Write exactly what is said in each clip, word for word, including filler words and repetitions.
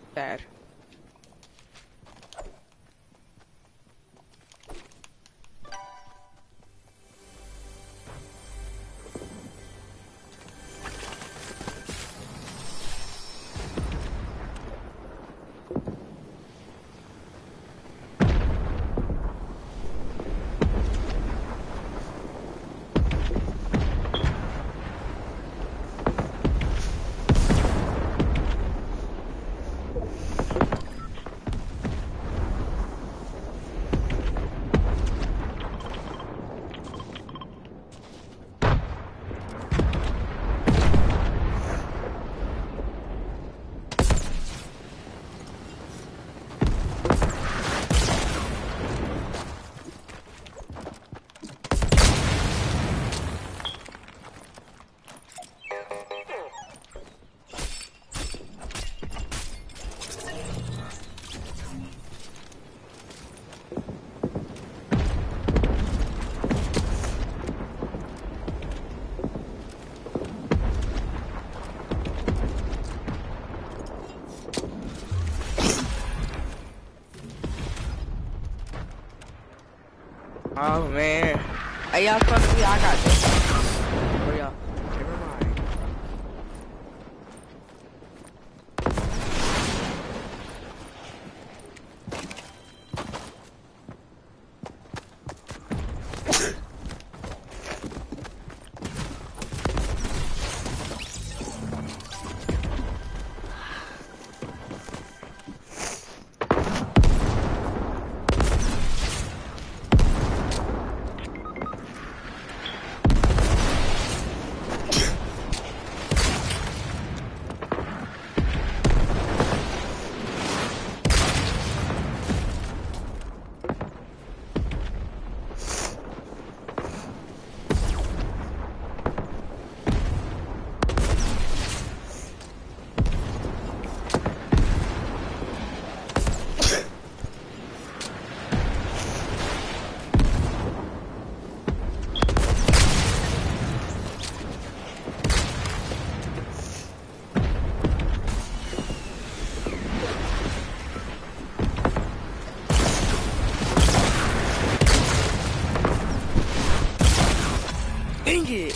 Bad. Oh man. Hey y'all fuck me, I got this. Oh y'all. Never mind. Dang it.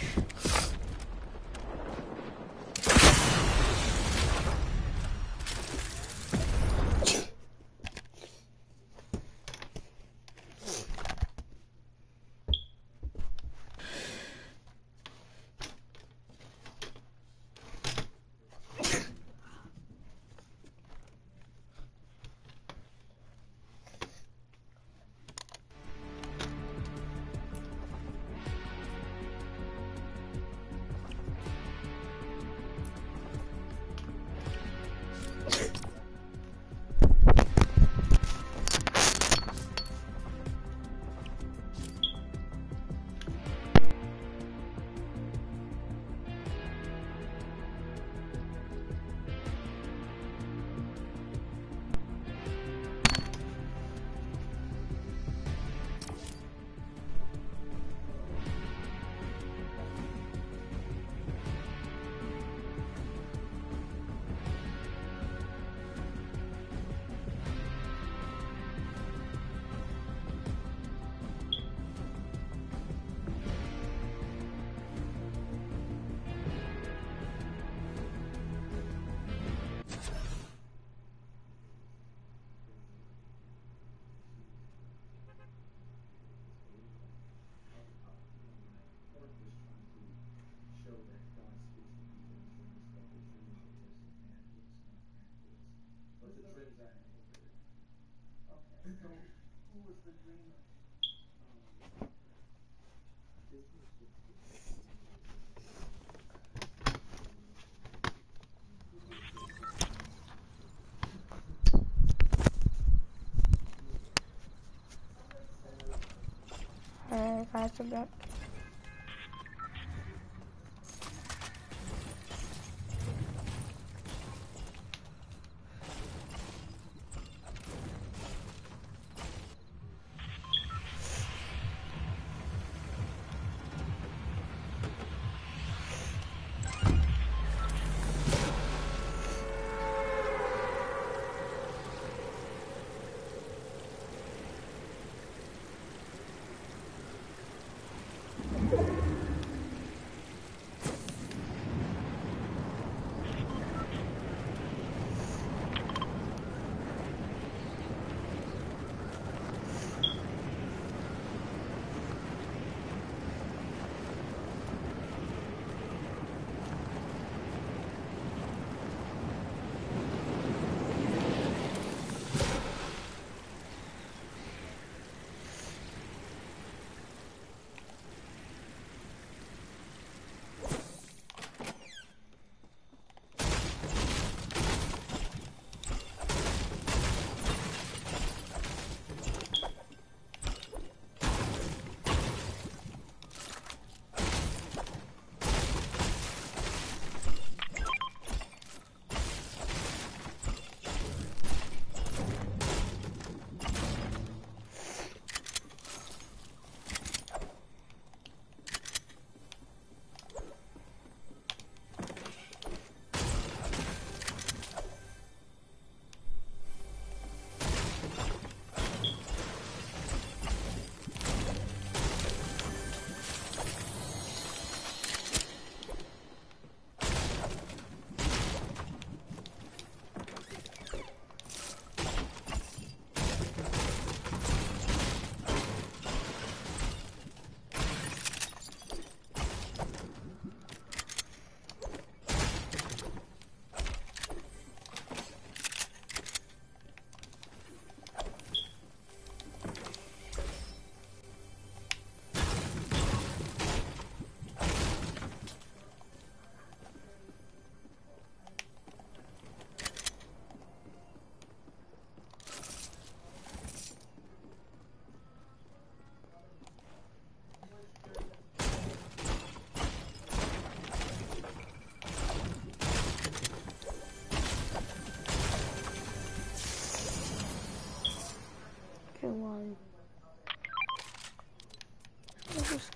Alright, guys, I'm back.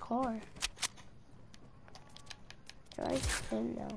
car. Drive in now.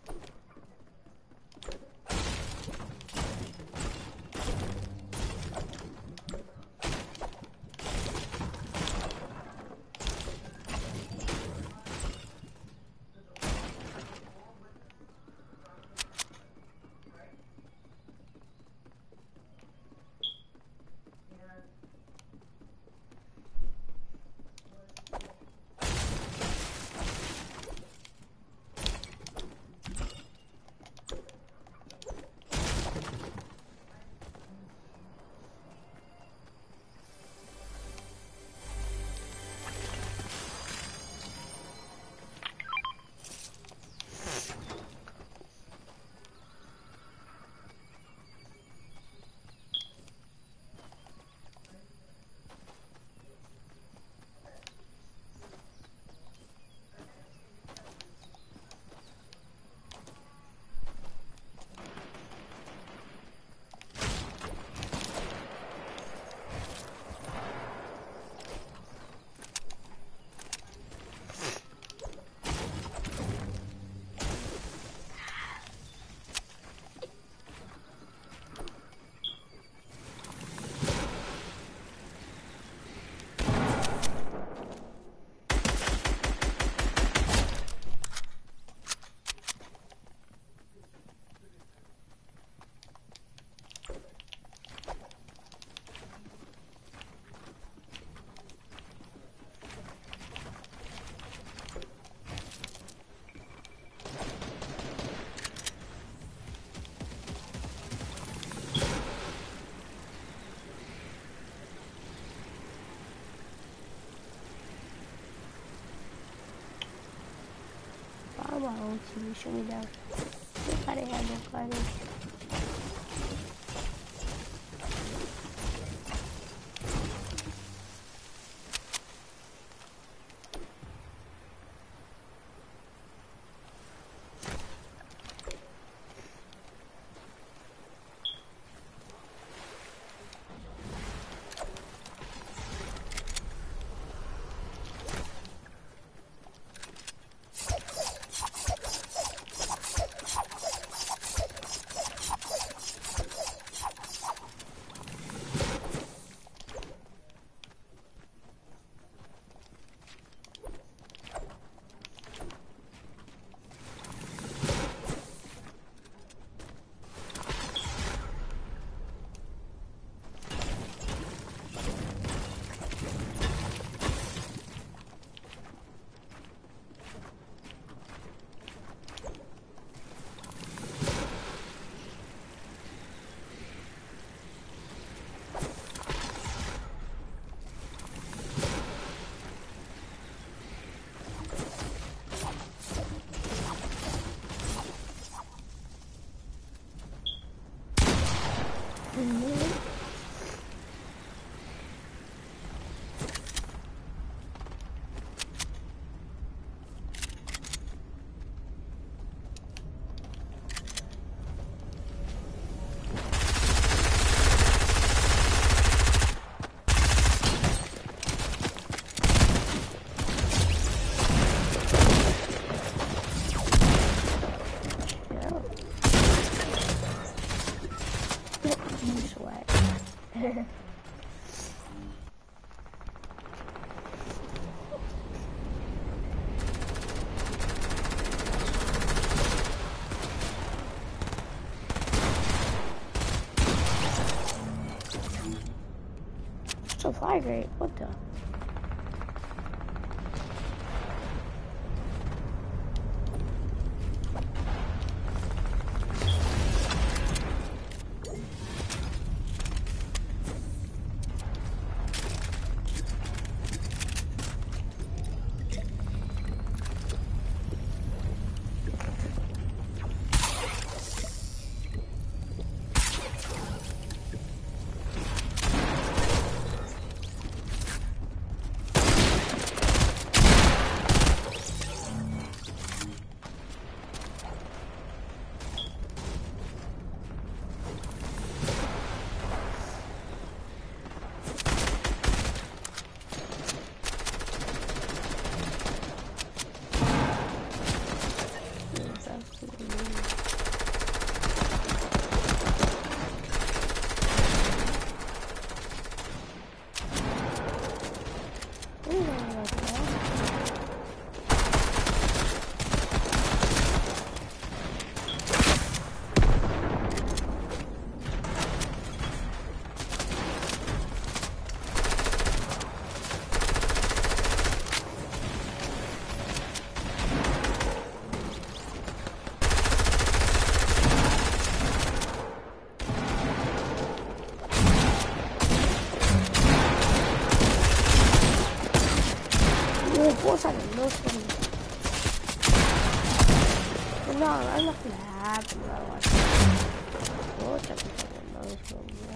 My own T V, shoot me down. Look how they have no guidance. It's a fly rate, what the? Cosa del nostro amico. No, non la flap, no, guarda. Cosa del nostro amico.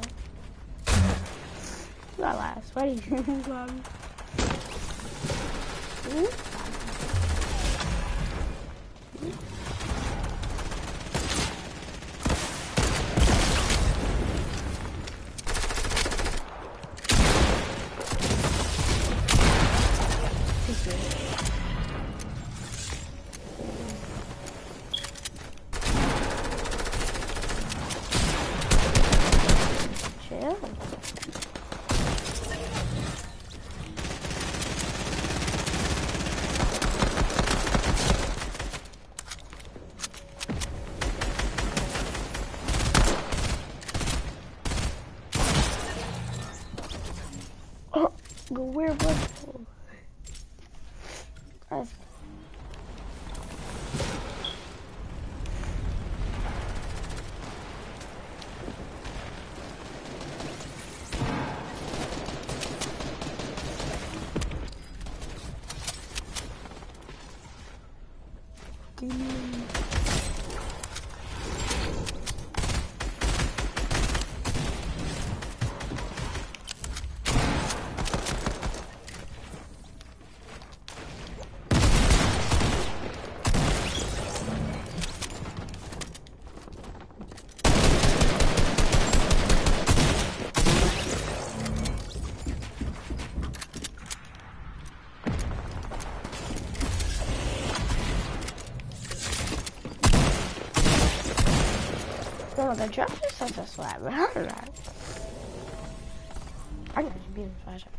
La la, spari. Guarda. Go where was guys? No, the drop is such a slap, but I'm not. I got to be in the flashlight.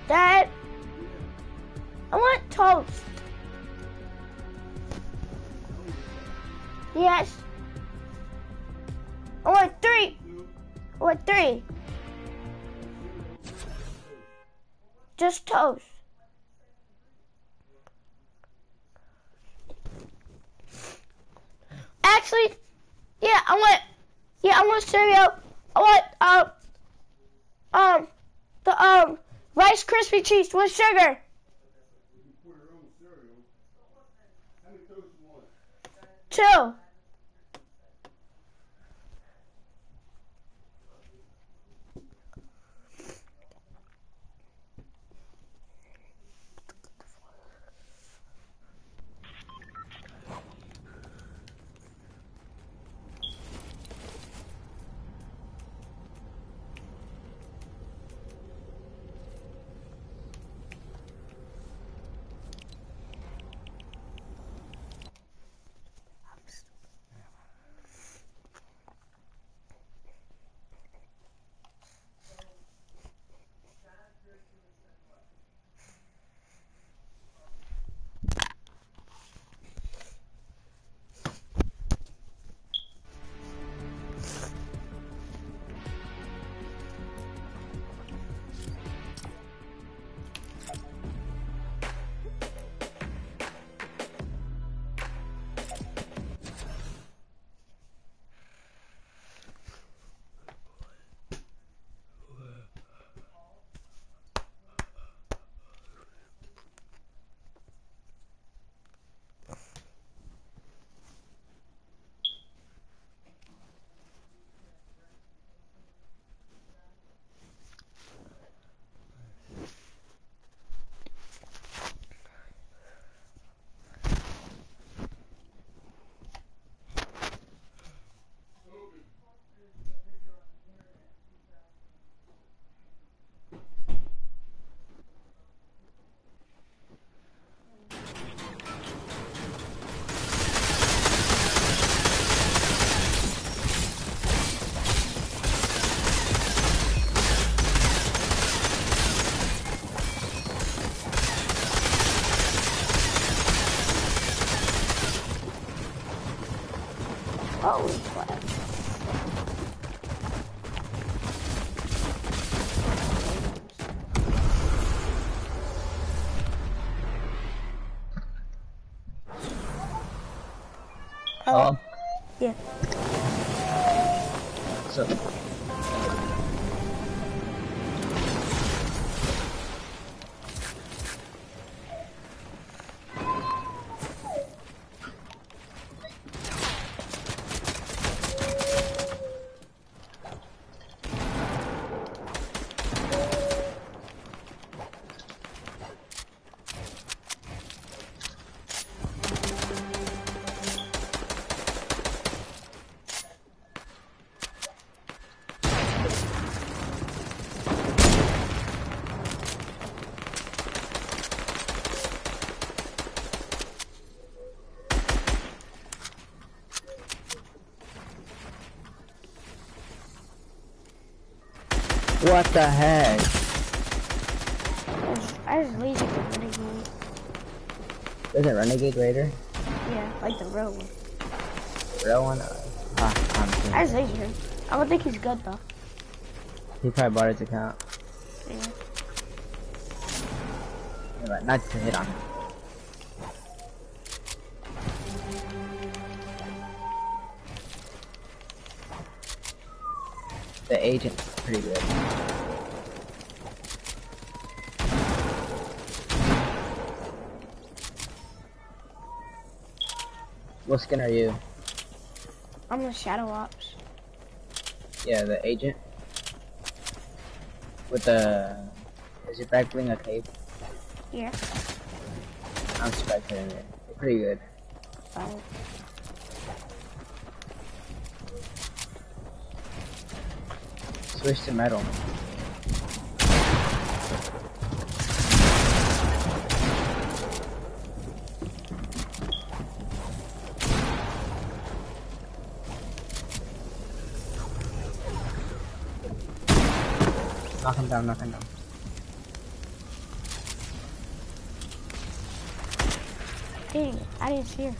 Dad, I want toast. Yes. I want three. I want three. Just toast. Actually, yeah, I want, yeah, I want cereal. I want, um, um, the, um, Rice Krispie Treats with sugar. Two. Holy crap. Hello? Yeah. So, what the heck? I just lazy the Renegade. Is it Renegade Raider? Yeah, like the real one. Real one? Uh, ah, I'm kidding. I just lazy him. I don't think he's good though. He probably bought his account. Yeah. Yeah, but not to hit on him. The agent's pretty good. What skin are you? I'm the Shadow Ops. Yeah, the agent. With the... Is your back bling a cape? Yeah. I'm spectating it. They're pretty good. Oh. Switch to metal. Knock him down, knock him down. Dang, I didn't see her.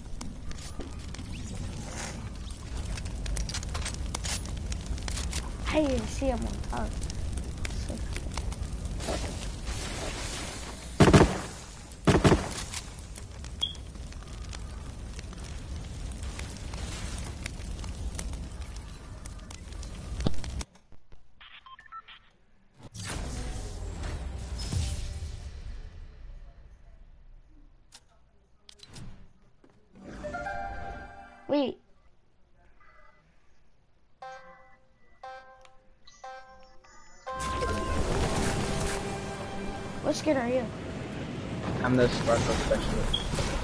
I didn't see him on top. Wait. What skin are you? I'm the sparkle specialist.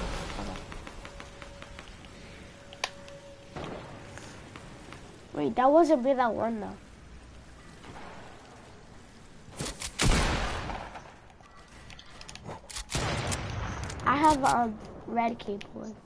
Wait, that wasn't me that won though. I have a um, red keyboard.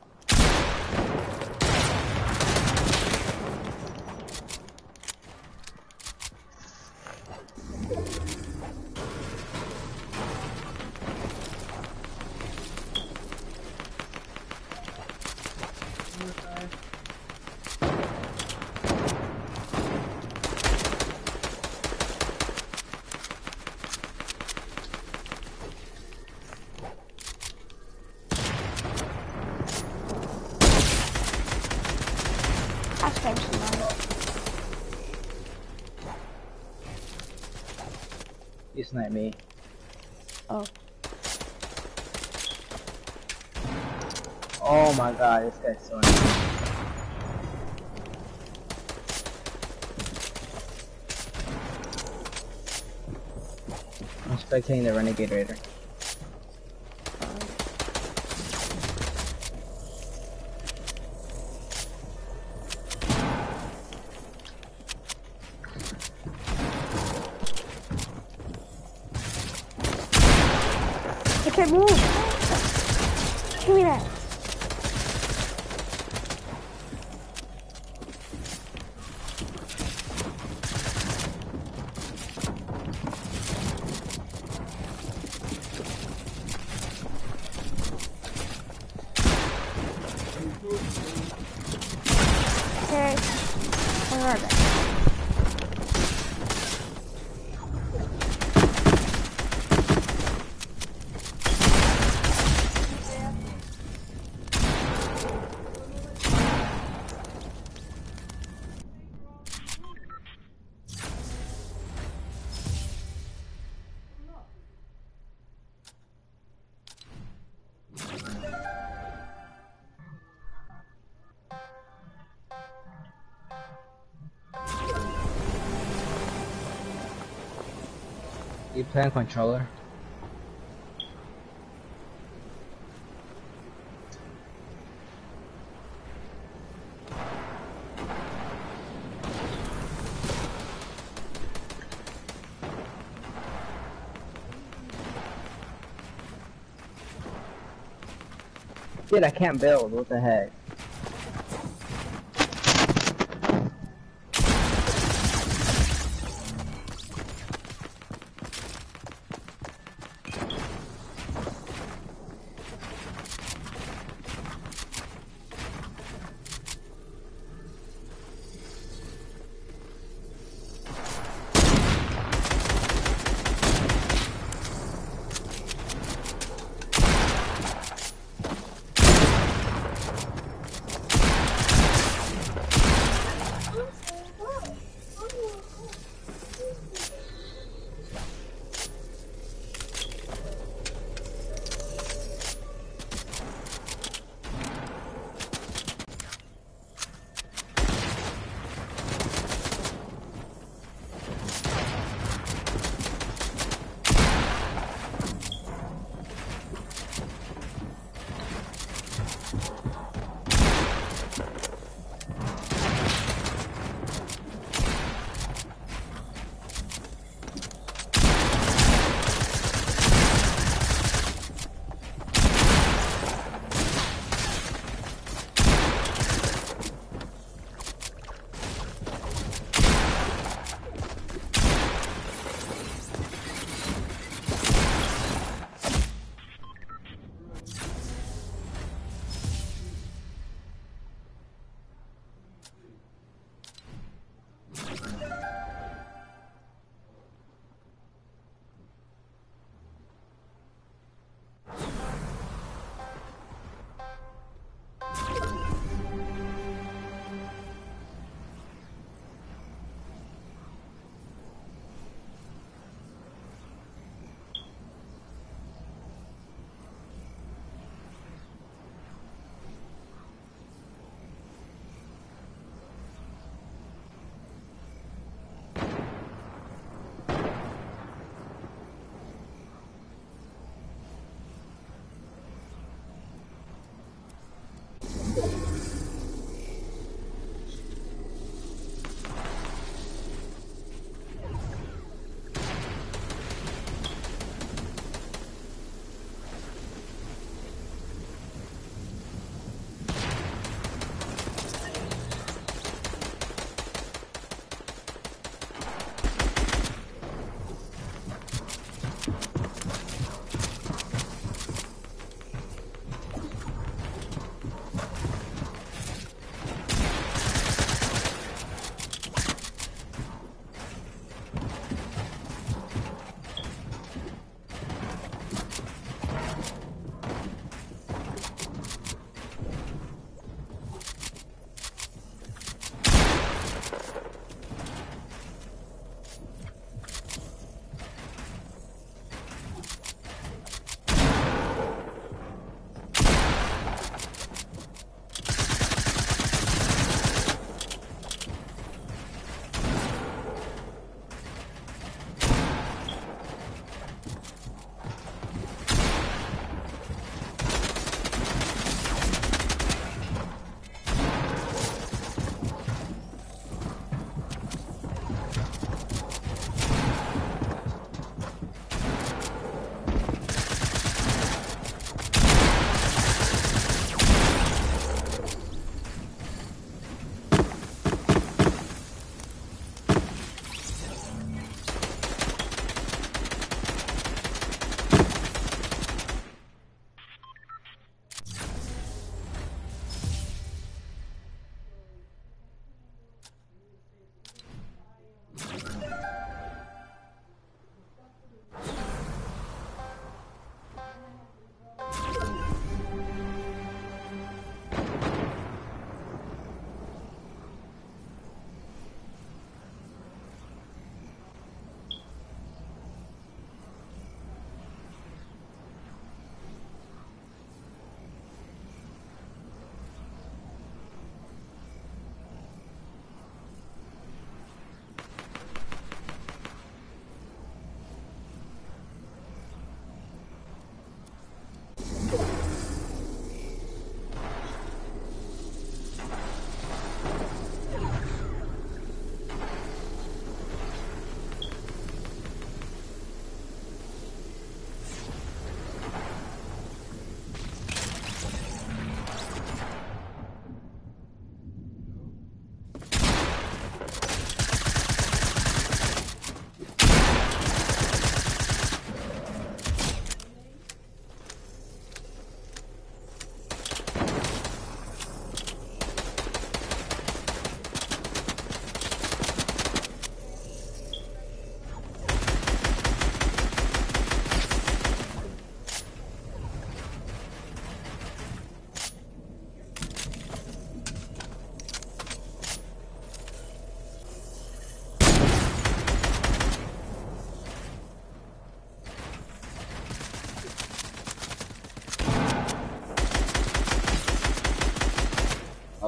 You sniped me. Oh. Oh my god, this guy's so annoying. I'm spectating the Renegade Raider. I can't move. Give me that. Okay. Where are they? You play on controller? Dude, I can't build, what the heck?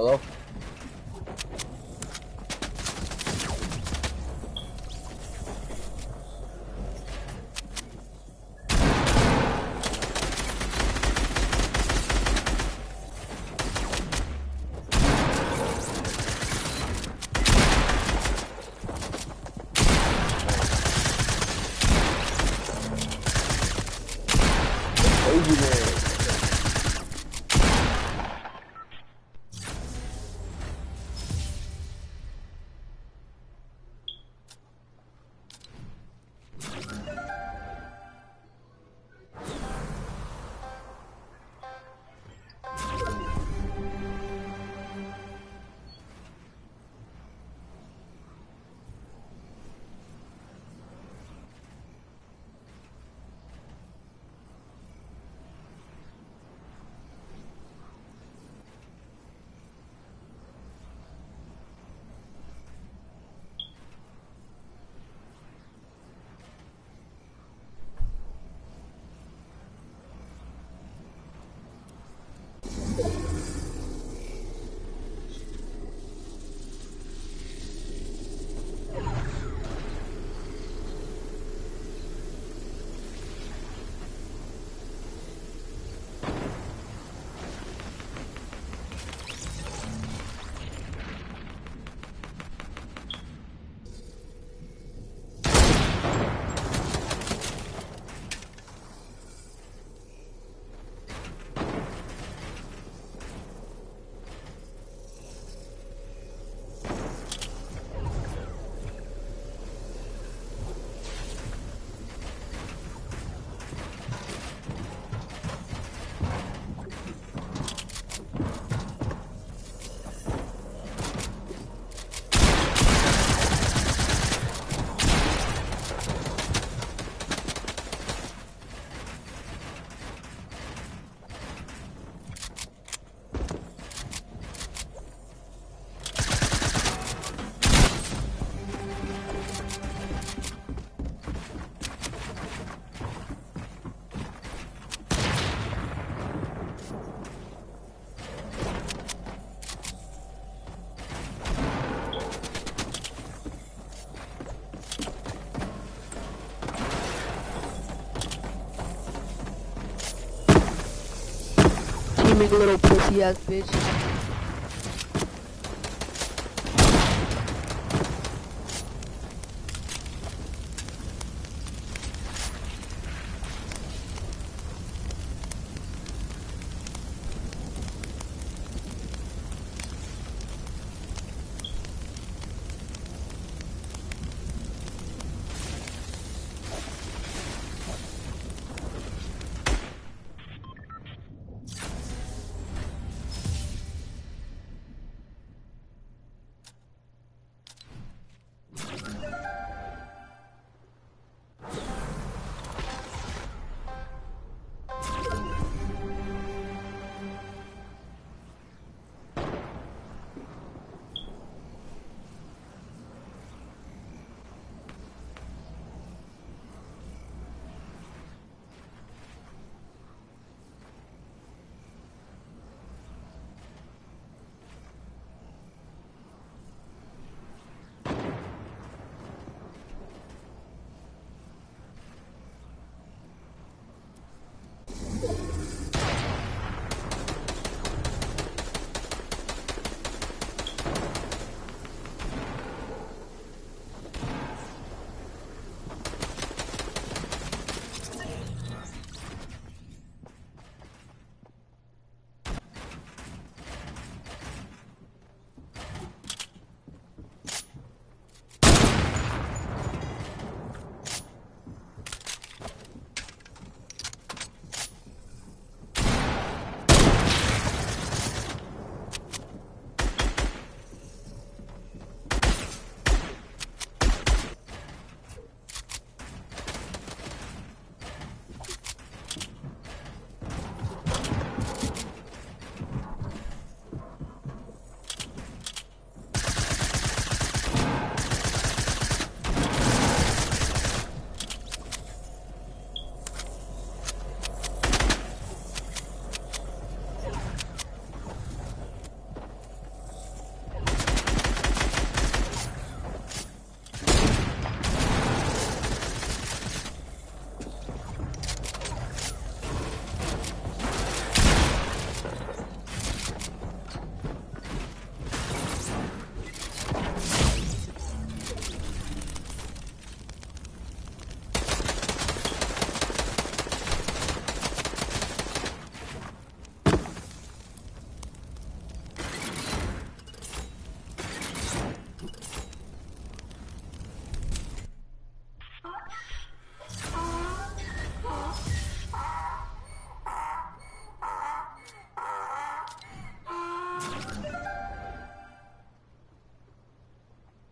Hello? Crazy man. Teaming little pussy ass bitch.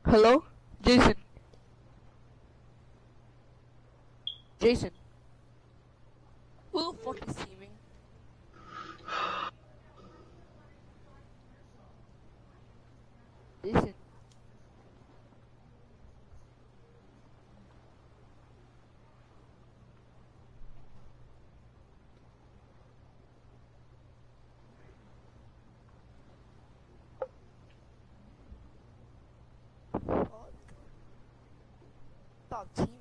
Hello? Jason. Jason. Who the fuck is teaming? Jason. Fuck. Stop teaming.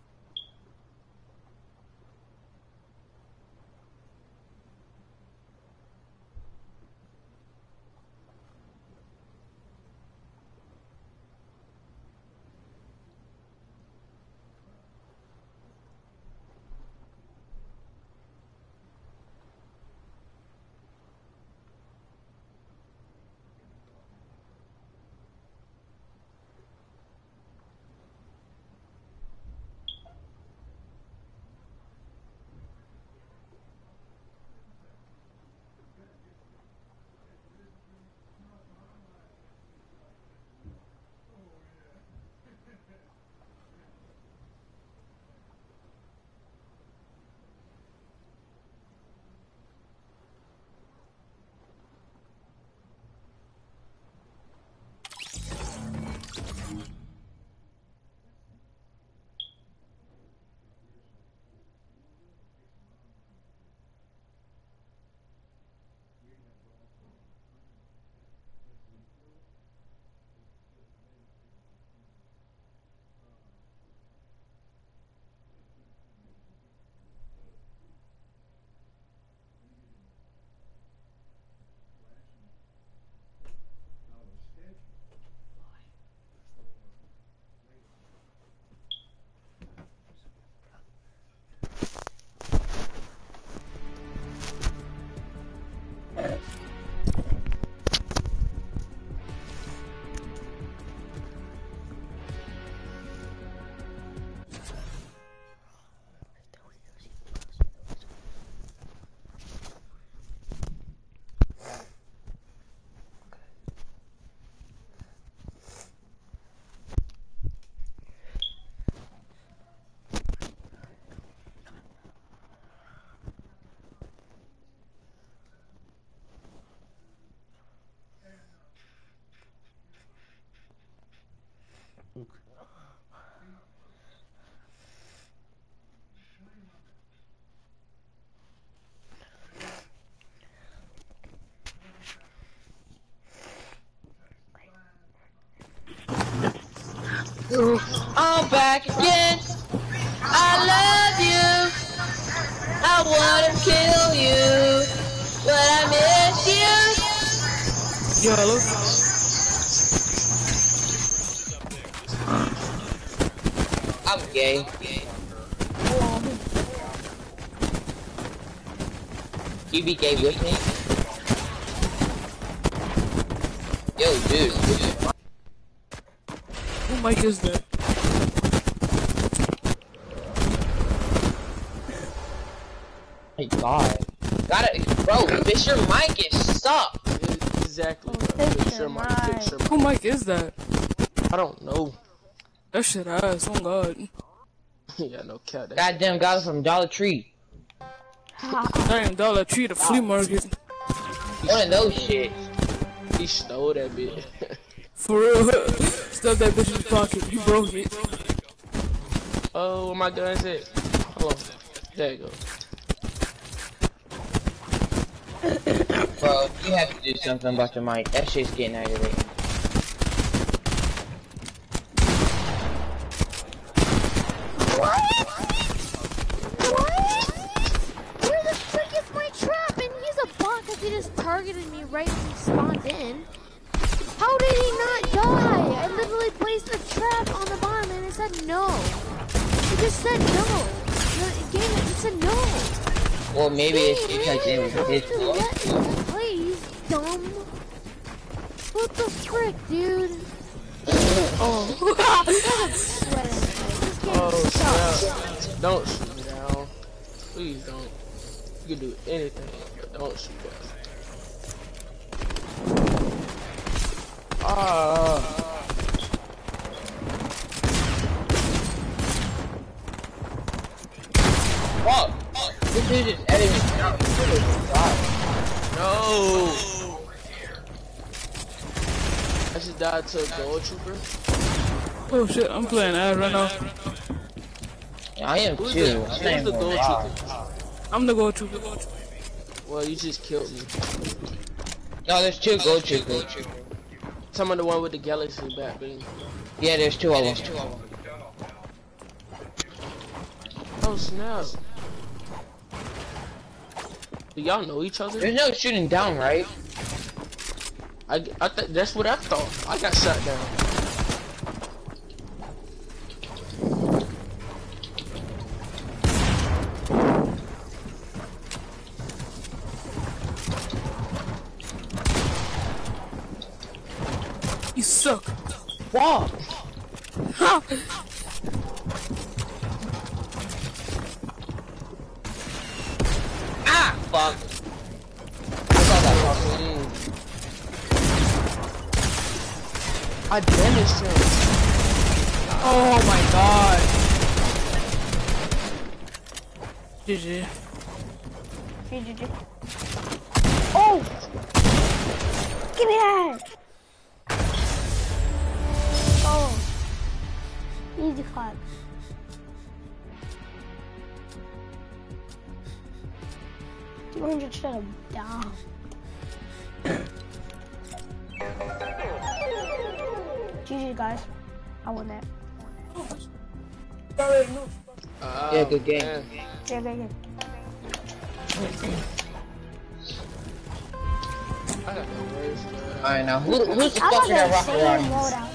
I'm back again. I love you. I wanna kill you, but I miss you. Yo, hello? I'm gay. You be gay with me? Yo, dude. Who mic is that? My God. Got it, bro. Fix your mic. It sucks. Exactly. Oh, bro. fix Fix your your mic. Fix your mic. Who mic is that? I don't know. That shit ass, oh god. Yeah, no cap. That Goddamn, got it from Dollar Tree. Damn, Dollar Tree, the flea market. One of those shit. he stole that bitch. For real. Stuff that bitch in his pocket. You broke it. Oh, where my guns at? Hold on. There you go. Bro, you have to do something about your mic. That shit's getting aggravating. What? What? Where the frick is my trap? And he's a bot because he just targeted me right when he spawned in. How did he not die? I literally placed a trap on the bottom and it said no. It just said no. The game just said no. Well, maybe it's because it was his fault. Let me please, dumb. What the frick, dude? Oh. This game Oh, sucks. snap. Don't shoot me down. Please don't. You can do anything, but don't shoot down. Ah. Dude just edited me out. No! I just died to a gold trooper. Oh shit, I'm playing ad right now. Yeah, I am Who's too. the, I'm who's not even the gonna gold lie. trooper? I'm the go to. Well, you just killed me. No, there's two gold troopers. Some of the one with the galaxy back bling. Yeah, there's two of them. Oh snap! Do y'all know each other? There's no shooting down, right? I, I th that's what I thought. I got shot down. You suck. Wow. Ha! Ah, fuck. I saw that fucking. I damaged him. Oh my god. G G. Hey, G G. Oh! Give me that! Oh. Easy clap. two hundred shut him down. G G, guys. I won that. Uh, Yeah, good game. man. Yeah, good game. I got no words, man. Alright, now who, who's the I fuck was that a rocket insane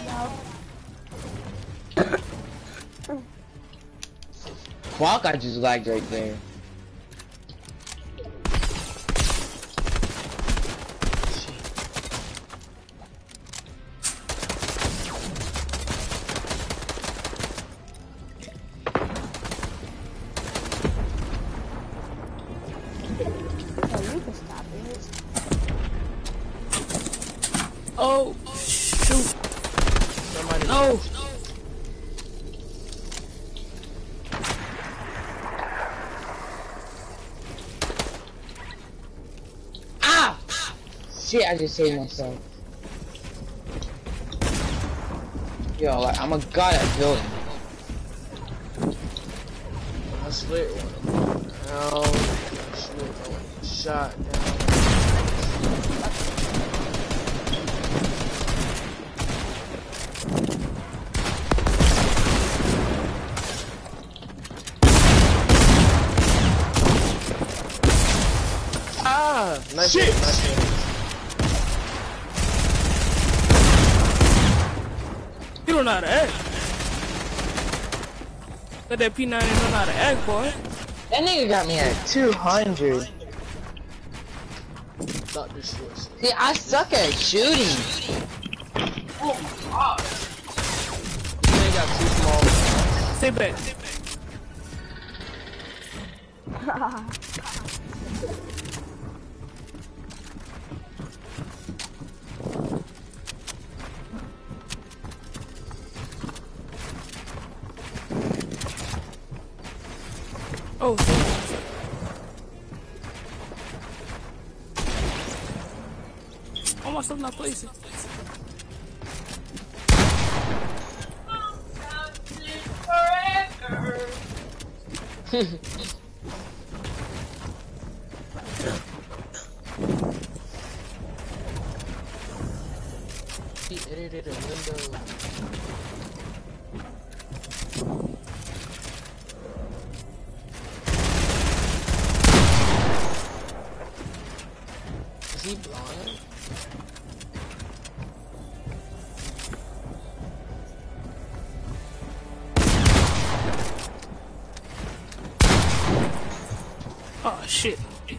launcher? loadout, yo. Fuck, I just lagged right there. Oh, you can stop it. Oh shoot. Somebody No. Ah! Shit, I just saved myself. Yo, like, I'm a god at building. I split one. Now, shoot, shot down. Ah! Nice shit! Hit, nice hit. You don't know how to act. Got that P ninety don't know how to act, boy. That nigga got me at two hundred. Doctor Schwartz. See, I suck at shooting. Oh my god! They got too small. Stay back. Oh. Oh, my stuff not placing. He edited a window. Is he blind? Oh shit.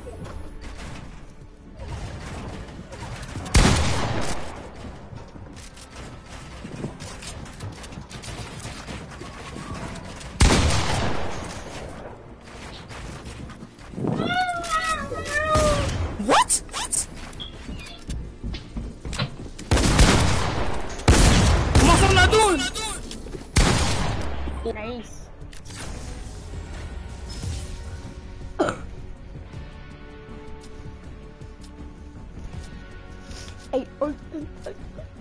What? What? What am I doing? Nice. Hey, oh, oh,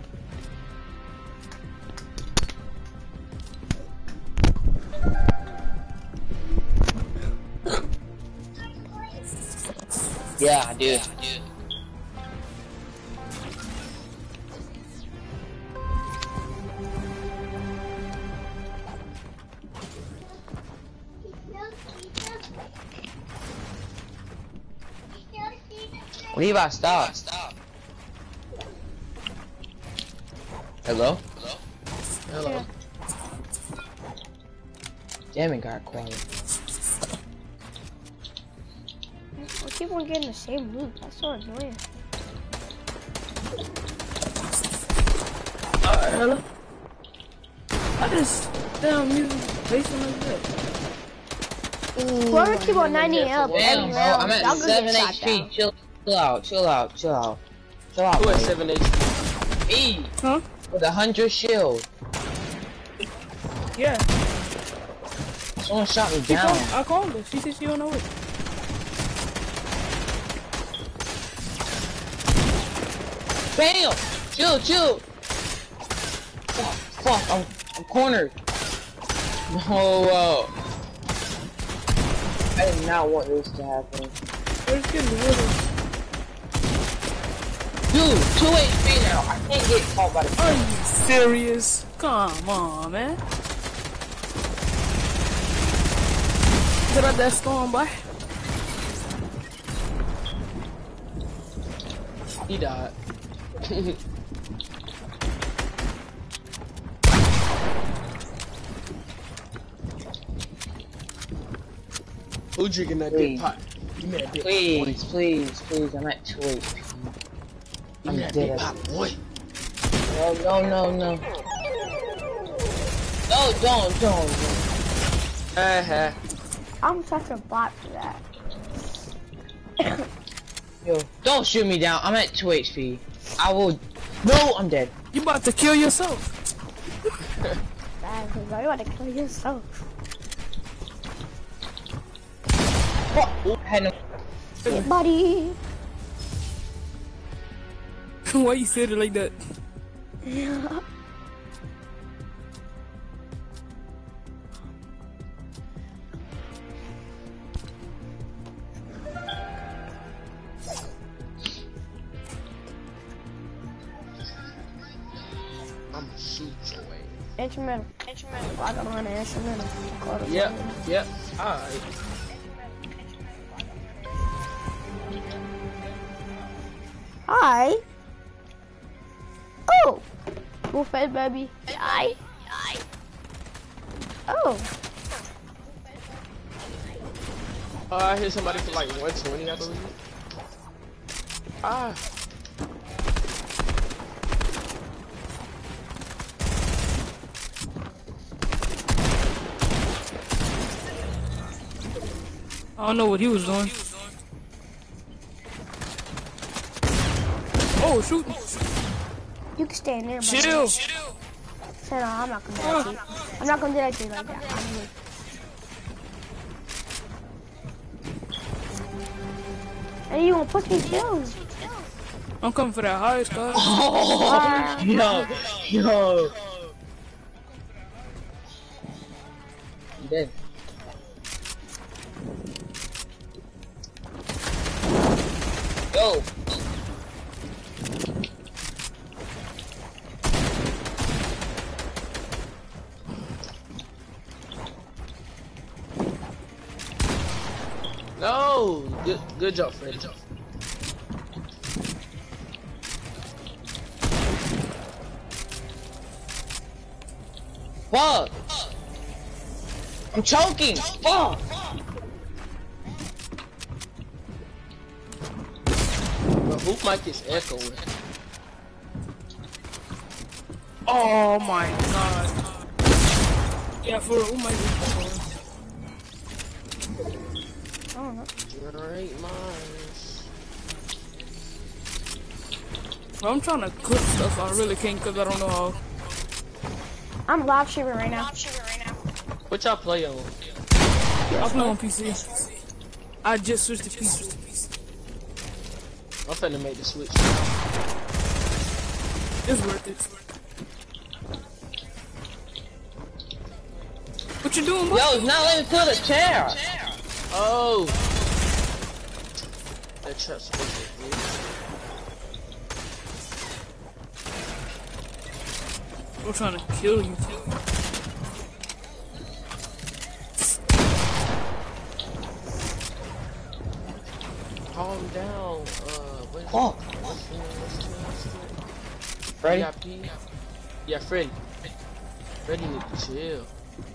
Yeah, dude. Levi, stop. Stop. Hello? Hello. Yeah. Damn, it got quiet. I keep on getting the same loot. That's so annoying. Uh, hello? I just damn music based on like that. Whoever keep on ninety up Damn, every bro, round, I'm y'all at gonna seven get shot H P. down. Chill, chill out, chill out, chill out. Chill out, Who at mate. seven H P? E Huh? with a hundred shield. Yeah. Someone shot me She down. called, I called her. She said she don't know it. Bam! Chill, chill. Oh, fuck, I'm, I'm cornered. No, uh, I did not want this to happen. We're just getting water. Dude, two H P now. I can't get caught by the Are you serious? Come on, man. Get out that storm, boy. He died. Who drinking that big Please. pot? Give me that big Please, please, please, I'm at two H P. Give me that big pot, boy. No, no, no, no. No, don't, don't. don't. Uh-huh. I'm such a bot for that. Yo, don't shoot me down. I'm at two H P. I will. No, I'm dead. You about to kill yourself. Bad, because you want to kill yourself. Fuck. I had no. Hey, buddy. Why you said it like that? I'm gonna shoot your way. Instrumental. Instrumental. I got on an instrumental. Yep, yep. Alright. Hi. Oh. Full fed, baby. Hi. Hi. Oh. Uh, I hear somebody for like one twenty, I believe. Ah. I don't know what he was doing. Oh, shoot. You can stay in there, buddy. Chill. So, no, I'm not gonna do that to you. I'm not gonna do that to you like that. I'm gonna... Hey, you gonna push me too? I'm coming for that highest card. Oh, yo, yo. I'm dead. Yo. No! Good, good job, Fred. Good job. Fuck. I'm choking. Fuck. The hoop mic is echoing. Oh my god. Yeah, for real, oh my god. I don't know. Generate mines. Bro, I'm trying to cook stuff. I really can't because I don't know how. I'm live streaming right now. What y'all play on? I play on P C. I just switched to P C. I'm finna make the switch. It's worth it. What you doing, boy? Yo, it's not letting me pull the chair. Oh. That trap's supposed to be. I'm trying to kill you. Calm down. Uh, what is Oh. it? What's the name? What's the name? What's the name? Freddy? V I P? Yeah, Freddy. Freddy need to chill.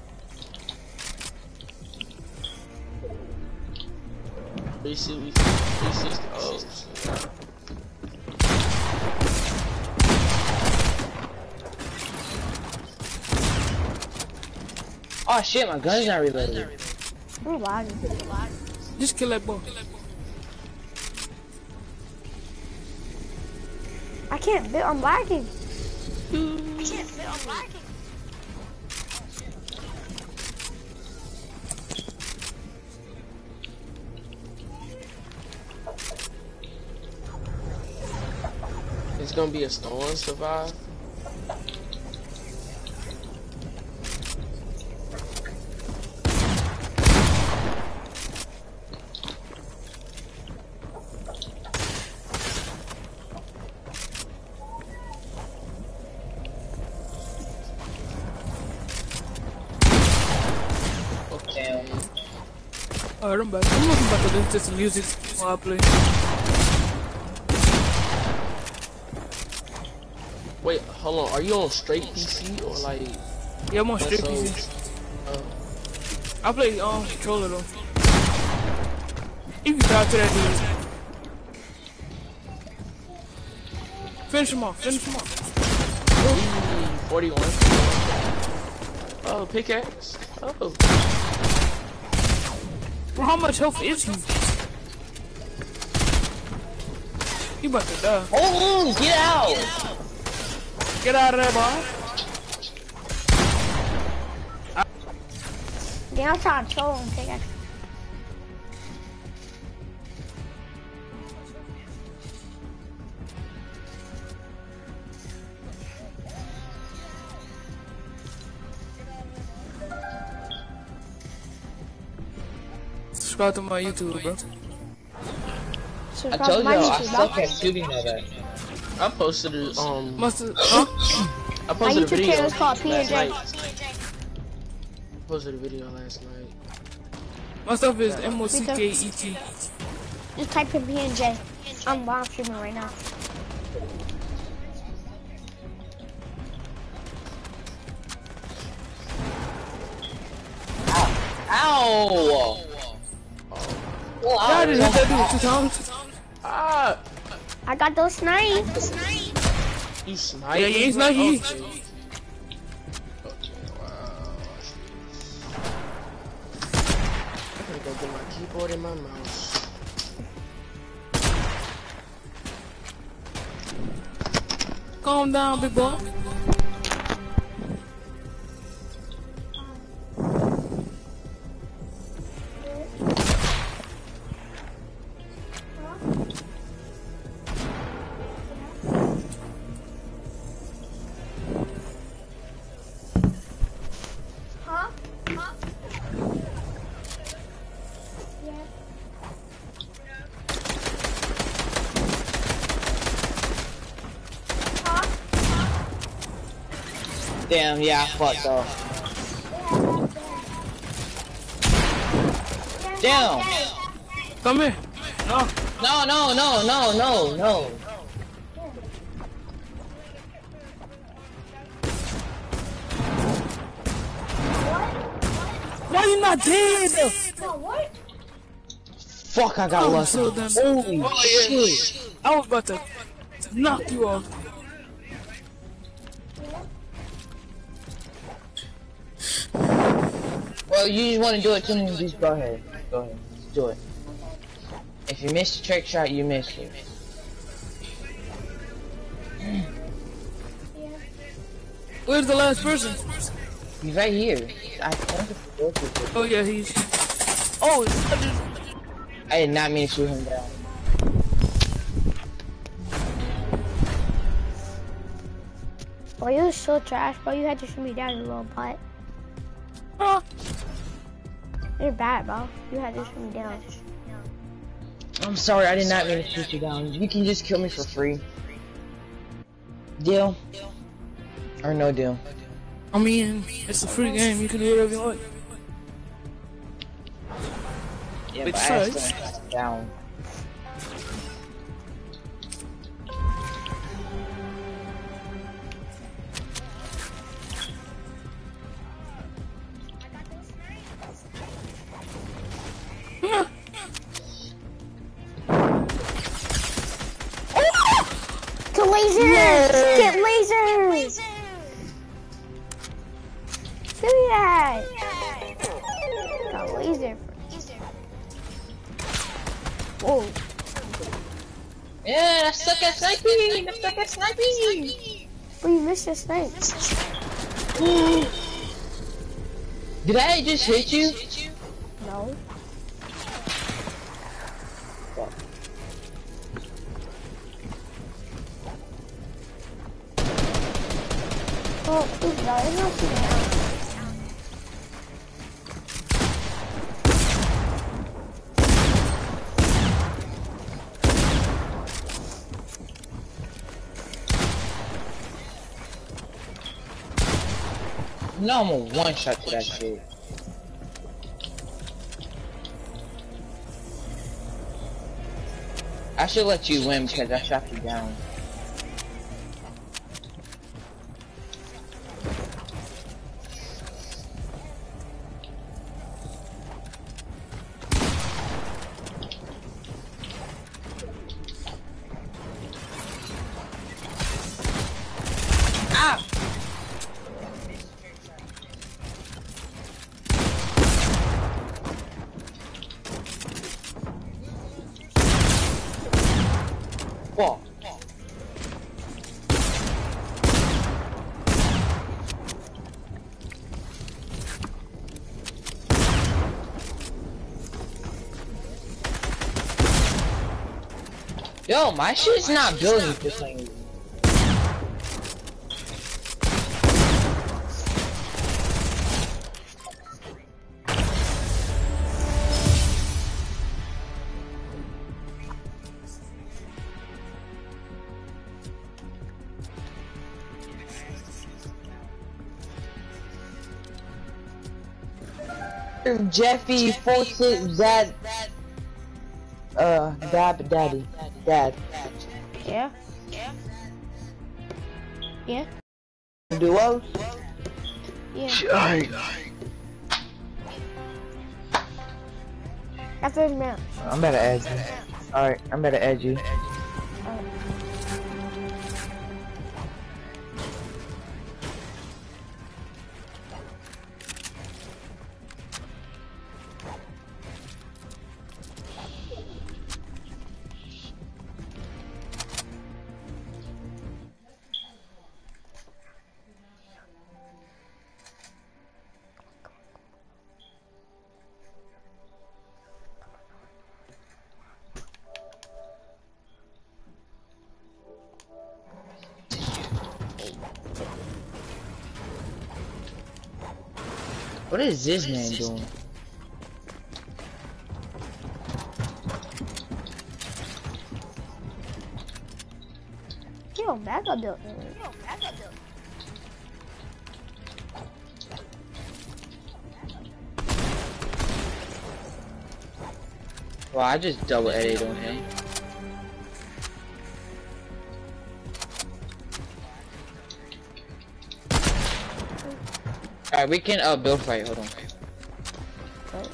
three sixty. three sixty. Oh, shit. Oh shit, my gun's not reloaded. We're lagging. Just kill that boy. I can't build. I'm lagging. I can't build. I'm lagging. It's gonna be a storm survive. Alright, I'm back. I'm looking back to listen to some music while I play. Wait, hold on. Are you on straight P C or like? Yeah, I'm on straight so, P C. uh, I play um controller though. You can talk to that dude. Finish him off. Finish him off. forty-one. Oh, pickaxe. Oh. Bro, how much health is he? He about to die. Oh, get out! Get out of there, boy. Yeah, I'm trying to troll and take it. Subscribe to my YouTube, bro. I told you I suck at shooting all that. I posted it. Um, Must have, huh? I My posted a YouTube video channel is called P and last J. night. Posted a video last night. My stuff is M O C K E T. Just type in P and J. I'm live streaming right now. Ow! Oh, I just hit that dude two times. Ah, I got those snipes. he sniped. Yeah, yeah, he's not he. Okay. Okay, wow. I gotta go get my keyboard and my mouse. Calm down, big boy. Huh? Huh? Damn, yeah, I fucked up. Damn! Come here. No. No, no, no, no, no, no. Why you not dead? What? Fuck, I got I'm lucky. so damn- Holy Oh, yeah. shit. I was about to knock you off. Well, you just want to do it to me, just go ahead. Go ahead. Just do it. If you miss the trick shot, you miss it. Where's the last person? He's right here. I think it's the door to it. Oh yeah, he's. Oh, I did not mean to shoot him down. Well, you was so trash, bro. You had to shoot me down, you little butt. Huh? You're bad, bro. You had to shoot me down. I'm sorry, I did not mean to shoot you down. You can just kill me for free. Deal? Or no deal? I mean, it's a free game. You can do whatever you like. Yeah, It but I have sucks. to shoot you down. Get lasers! Get lasers! Give me that! Got laser. Whoa. Yeah, I suck at sniping! I suck at sniping! But you missed your snipe. Did I just hit you? No. Oh, please no, it's not too bad. No, I'm a one shot to that shit. I should let you win because I shot you down. Ah! Whoa. Yo, my shit's not building for some reason. Jeffy, Fortsit, Dad, uh, Dad, Daddy, Dad. Yeah? Yeah? Duos? Yeah. After the match. I'm about to edge you. Alright, I'm about to edge you. What is this man doing? Yo, mega building. Well, I just double edited on him. Alright, we can uh build fight, hold on. Right.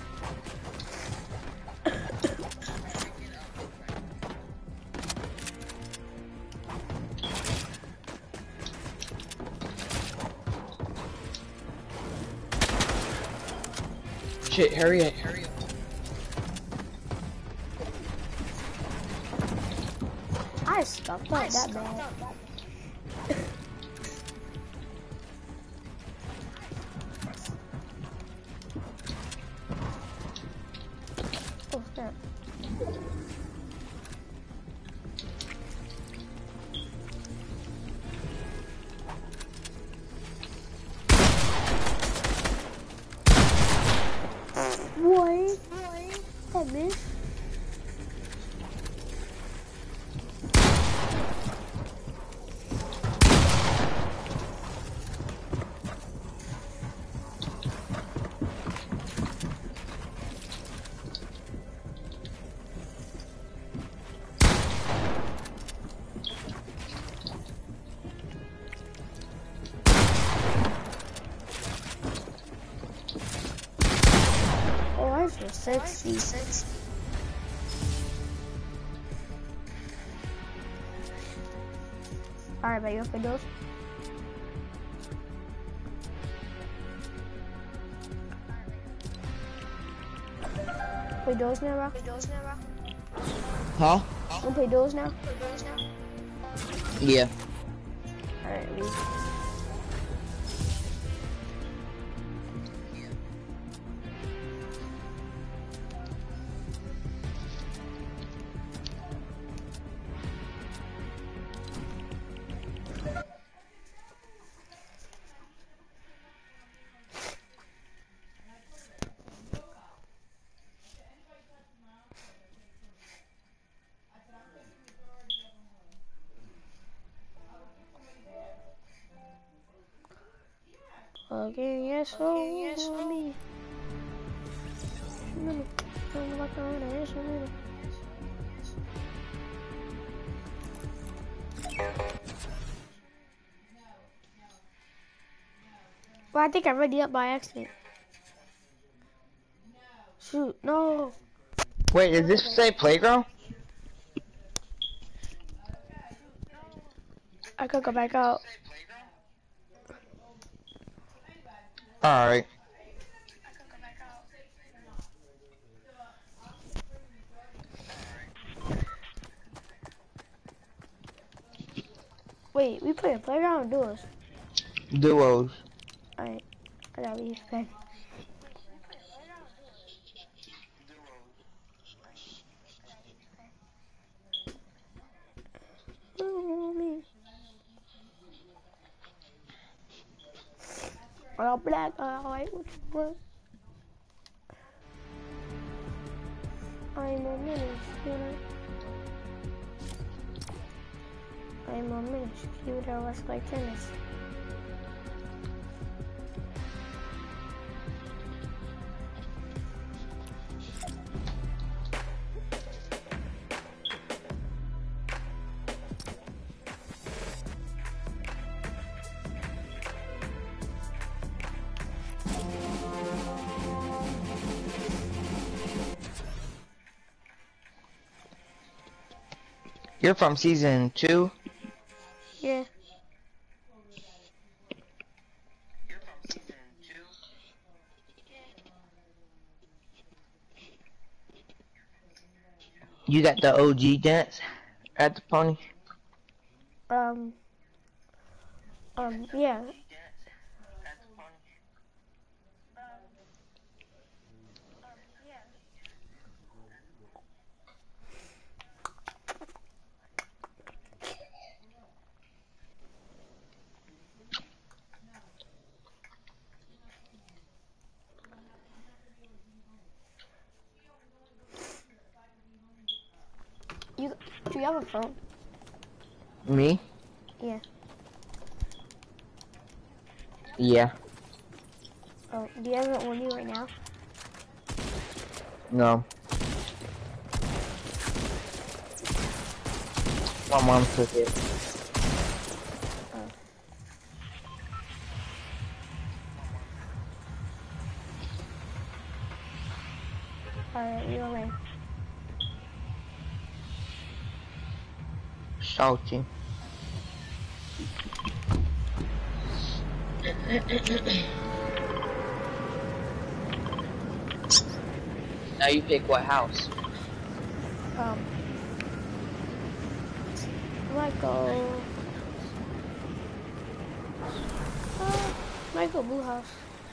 Shit, hurry up, hurry up. I stuck like that bad. Oh, snap. sixty. Alright, but you okay, those? Play those now, bro? Huh? Wanna play those now? Yeah. Alright, leave. Again, yes, so me. Well, I think I read it up by accident. Shoot, no. Wait, does this say playground? I could go back out. Alright. Wait, we play a playground or duos? Duos. Alright, I gotta leave back. All black, all white, which one? I'm a menace, you know. I'm a menace, you know, let's play tennis. You're from season two? Yeah. You got the O G dance at the pony? Um. Um, yeah. You, do you have a phone? Me? Yeah. Yeah. Oh, do you have it on you right now? No. My mom took it. Oh. Alright, you're away. Shouting. Now you pick what house. Um. Might go. Uh, might go Blue House.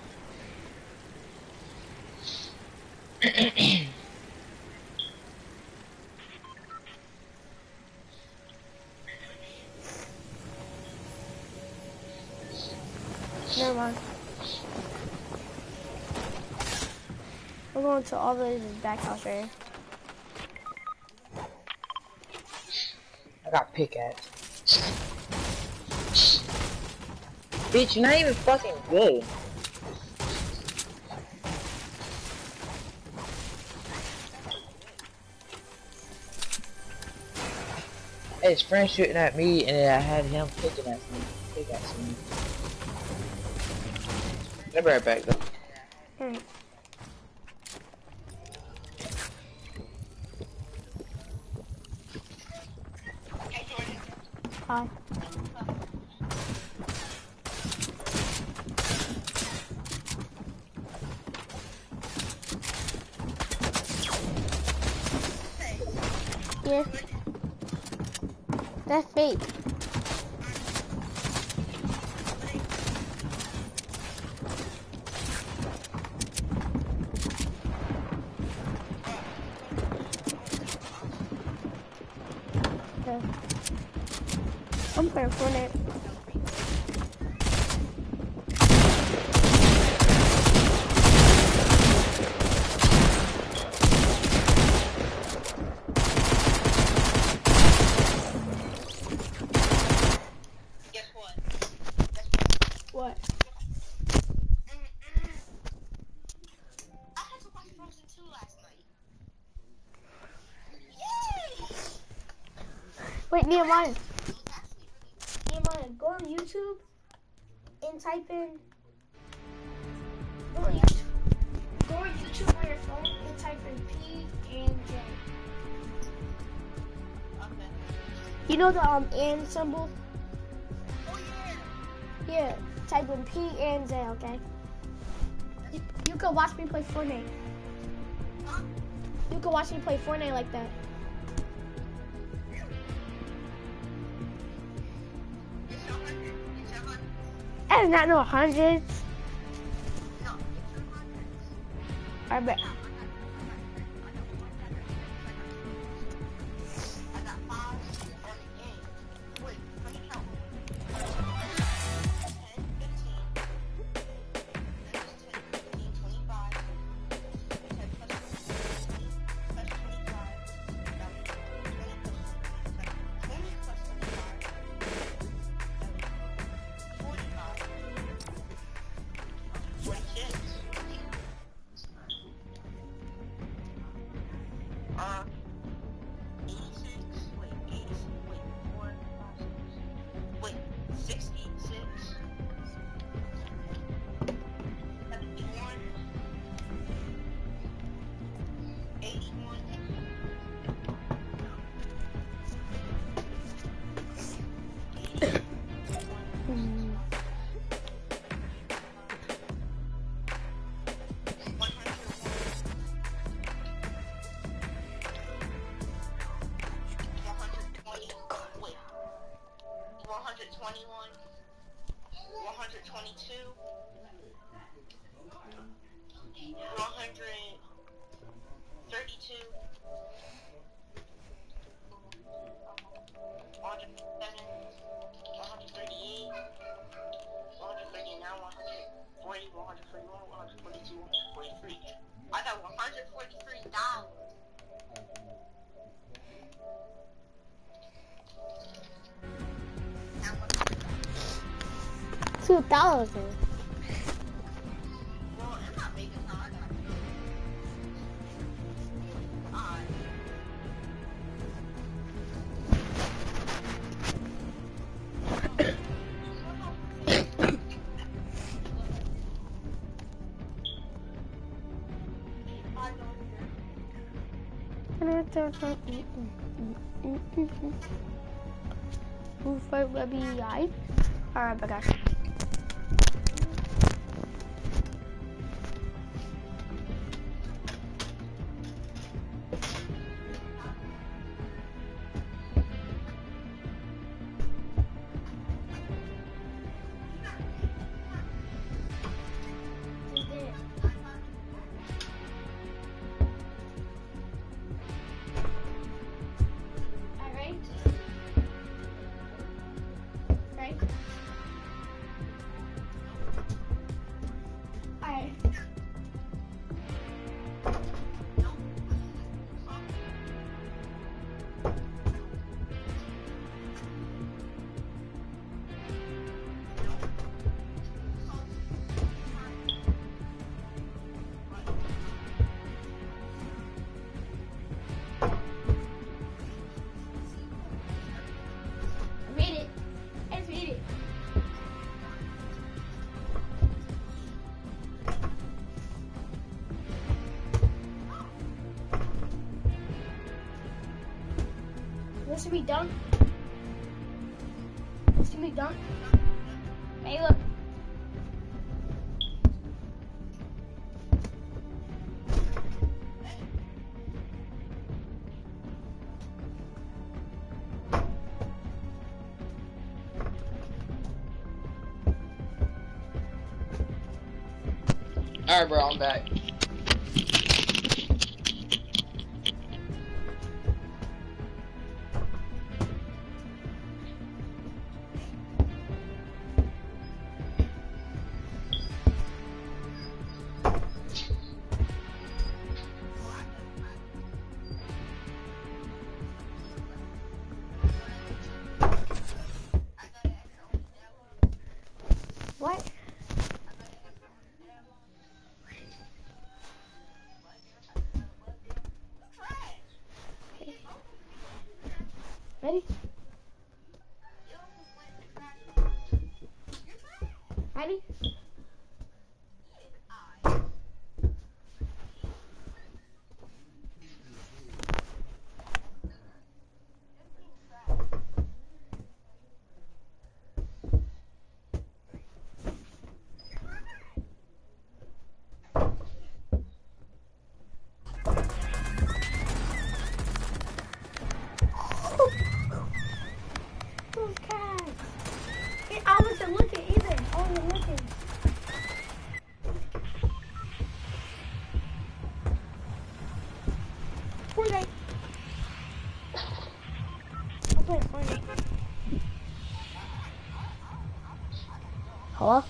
Never mind. We're going to all the back house right here. I got pickaxe. Bitch, you're not even fucking good. Hey, his friend shooting at me, and then I had him picking at me. Pickaxe me. I'll be right back though. Alright. Hi. Yeah. That's fake. Okay. I'm playing Fortnite. What? Wait, Nehemiah. Nehemiah, go on YouTube and type in. Go on YouTube. Go on YouTube on your phone and type in P and J. Okay. You know the um and symbol? Oh yeah. Yeah. Type in P and J, okay? You, you can watch me play Fortnite. Huh? You can watch me play Fortnite like that. That is not no hundreds. No, I bet. Two thousand. Well, I'm not making time. I got Who for Webby I? Alright, but guys. This should be done. It's too big, done. Hey, look. Alright, bro, I'm back. What? Ready? Ready? I wasn't looking either. I wasn't looking. Fortnite. I'm playing Fortnite. Hello?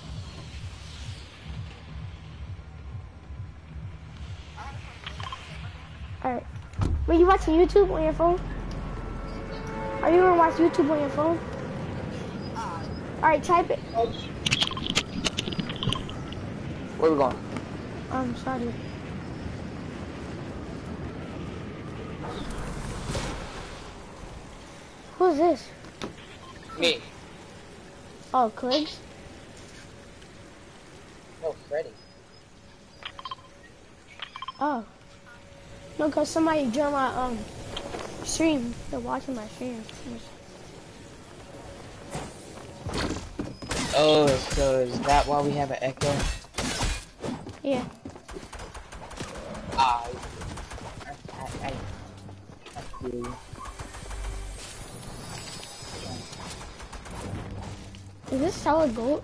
Alright. Were you watching YouTube on your phone? Are you gonna watch YouTube on your phone? Alright, type it. Where we going? Um, sorry. Who's this? Me. Oh, Cleggs? No, Freddy. Oh. No, cause somebody joined my um stream. They're watching my stream. Oh, so is that why we have an echo? Yeah. Ah, I, I, I, I feel you. Is this solid gold?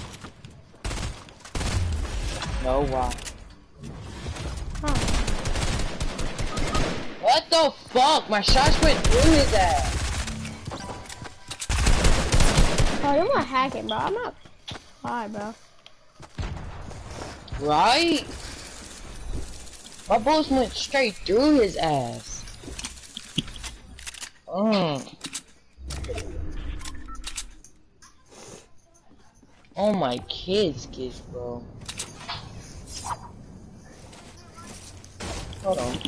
No, why? Huh. What the fuck? My shots went through his ass. Oh, you're not hacking, bro. I'm not. Why, bro? Right? My bullets went straight through his ass. Mm. Oh my kids, kids, bro. Hold on.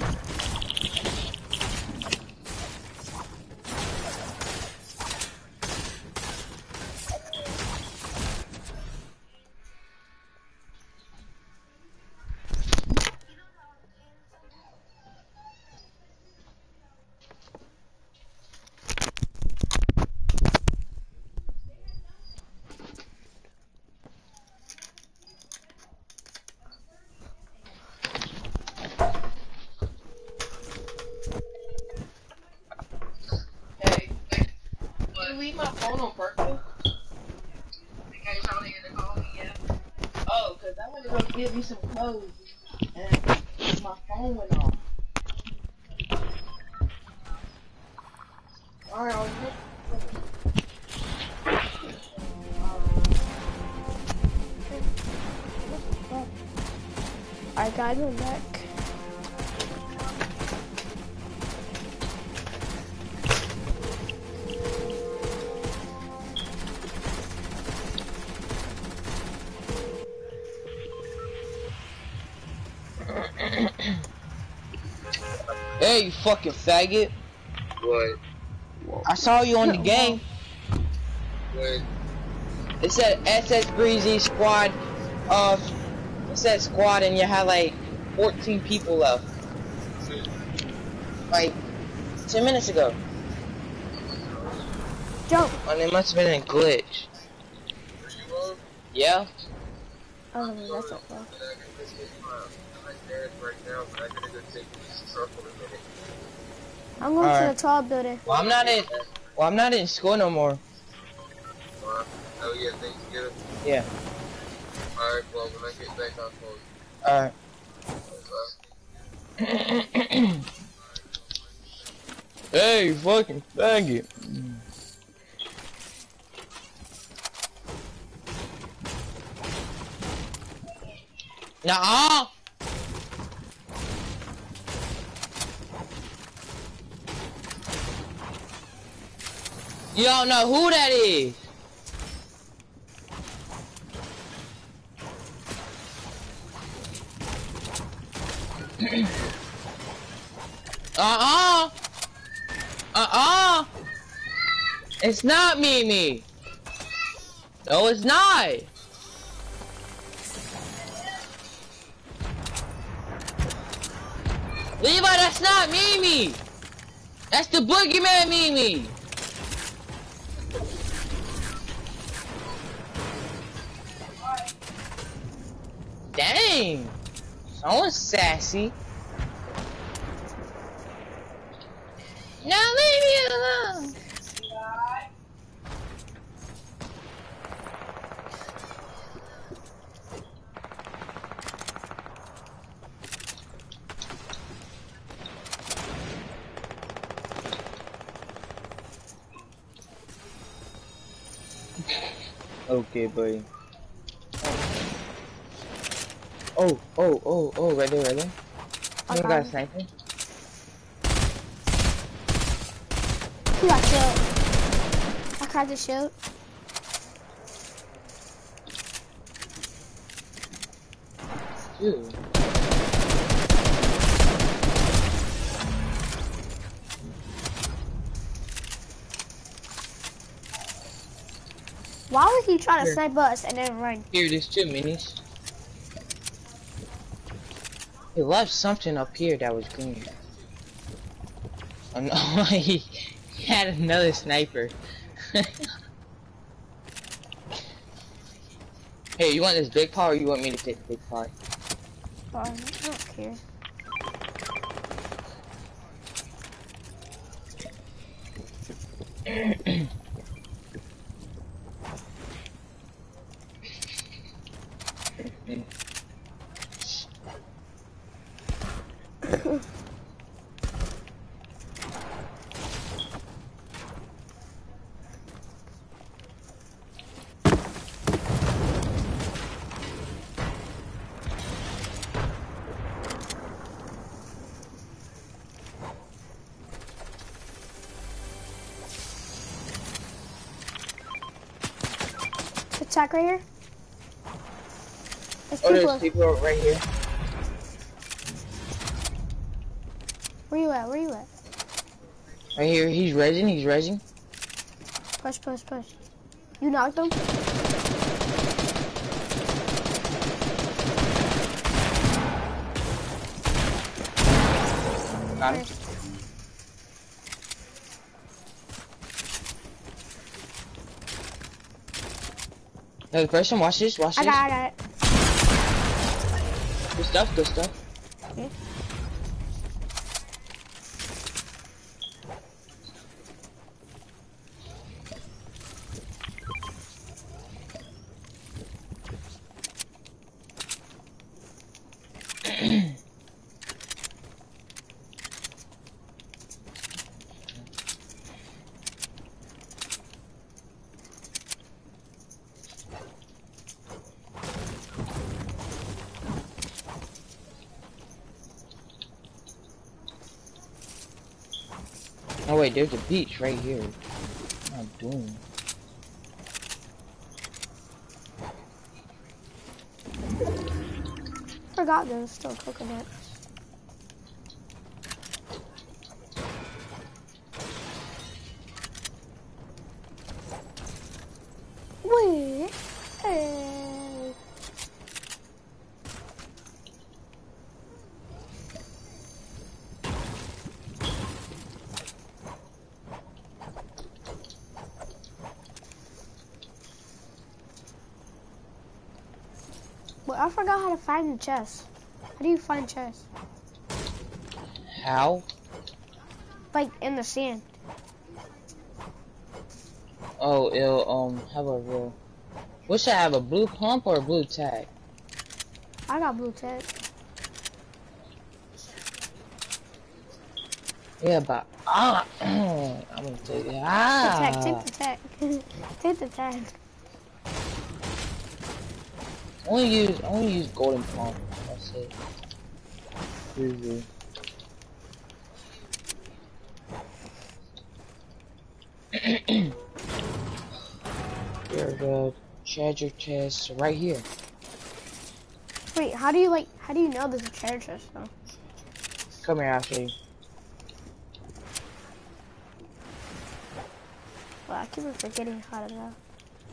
Hey, did you leave my phone on purpose? Oh, because I went to go get me some clothes and my phone went off. Alright, I'll Alright, guys, we're back. Hey, you fucking faggot. What? I saw you on the game. What? It said S S Breezy squad. Uh, it said squad, and you had like fourteen people left. Like ten minutes ago. Jump. Oh, it must have been a glitch. Where you on? Yeah. Oh, that's okay. I'm at Darren's right now, but I gotta go take this truck in a minute. I'm going to Alright. the tall building. Well, I'm not in. Well, I'm not in school no more. Uh, oh yeah, Thanksgiving. Yeah. Alright, well, when I get back, I'll call you. Alright. Bye. Hey, fucking faggot. Nah. You don't know who that is. Uh-uh. Uh-uh. It's not Mimi. No, it's not. Levi, that's not Mimi. That's the boogeyman Mimi. Dang. Someone's sassy. Now leave me alone. Okay, buddy. Oh, oh, oh, oh, right there, right there. You got a sniper? He got killed. I tried to shoot. Dude. Why would he try to Here. snipe us and then run? Here, there's two minis. He left something up here that was green. Oh no, he had another sniper. Hey, you want this big part or you want me to take the big part? Oh, I don't care. Attack right here. There's Oh, people. there's people right here. Where you at? Where you at? Right here, he's resin, he's resin. Push, push, push. You knocked him? Got him. Another person, watch this, watch I this. got it, I got it. Good stuff, good stuff. Okay. Oh wait, there's a beach right here. What am I doing? Forgot there was still coconuts. Wait. Hey. Well, I forgot how to find the chest. How do you find chests? How? Like in the sand. Oh, it'll um have a real. What should I have, a blue pump or a blue tag? I got blue tag. Yeah, but ah, I'm gonna take it. The Ah, tag, take the tag. Take the tag. only use only use golden pump. That's it. Usually. Here, the treasure chest right here. Wait, how do you like, how do you know there's a treasure chest though? Come here, I'll show you. Well, I keep on forgetting how to know.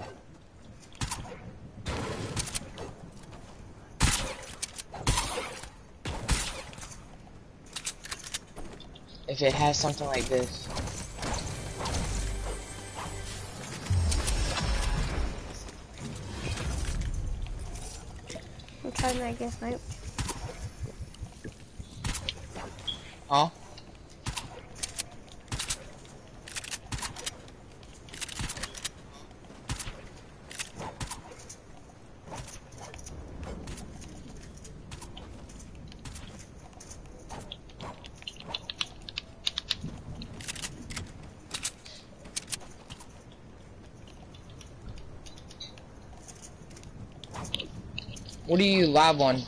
If it has something like this. I'm trying to get snipe. Huh? What are you live on?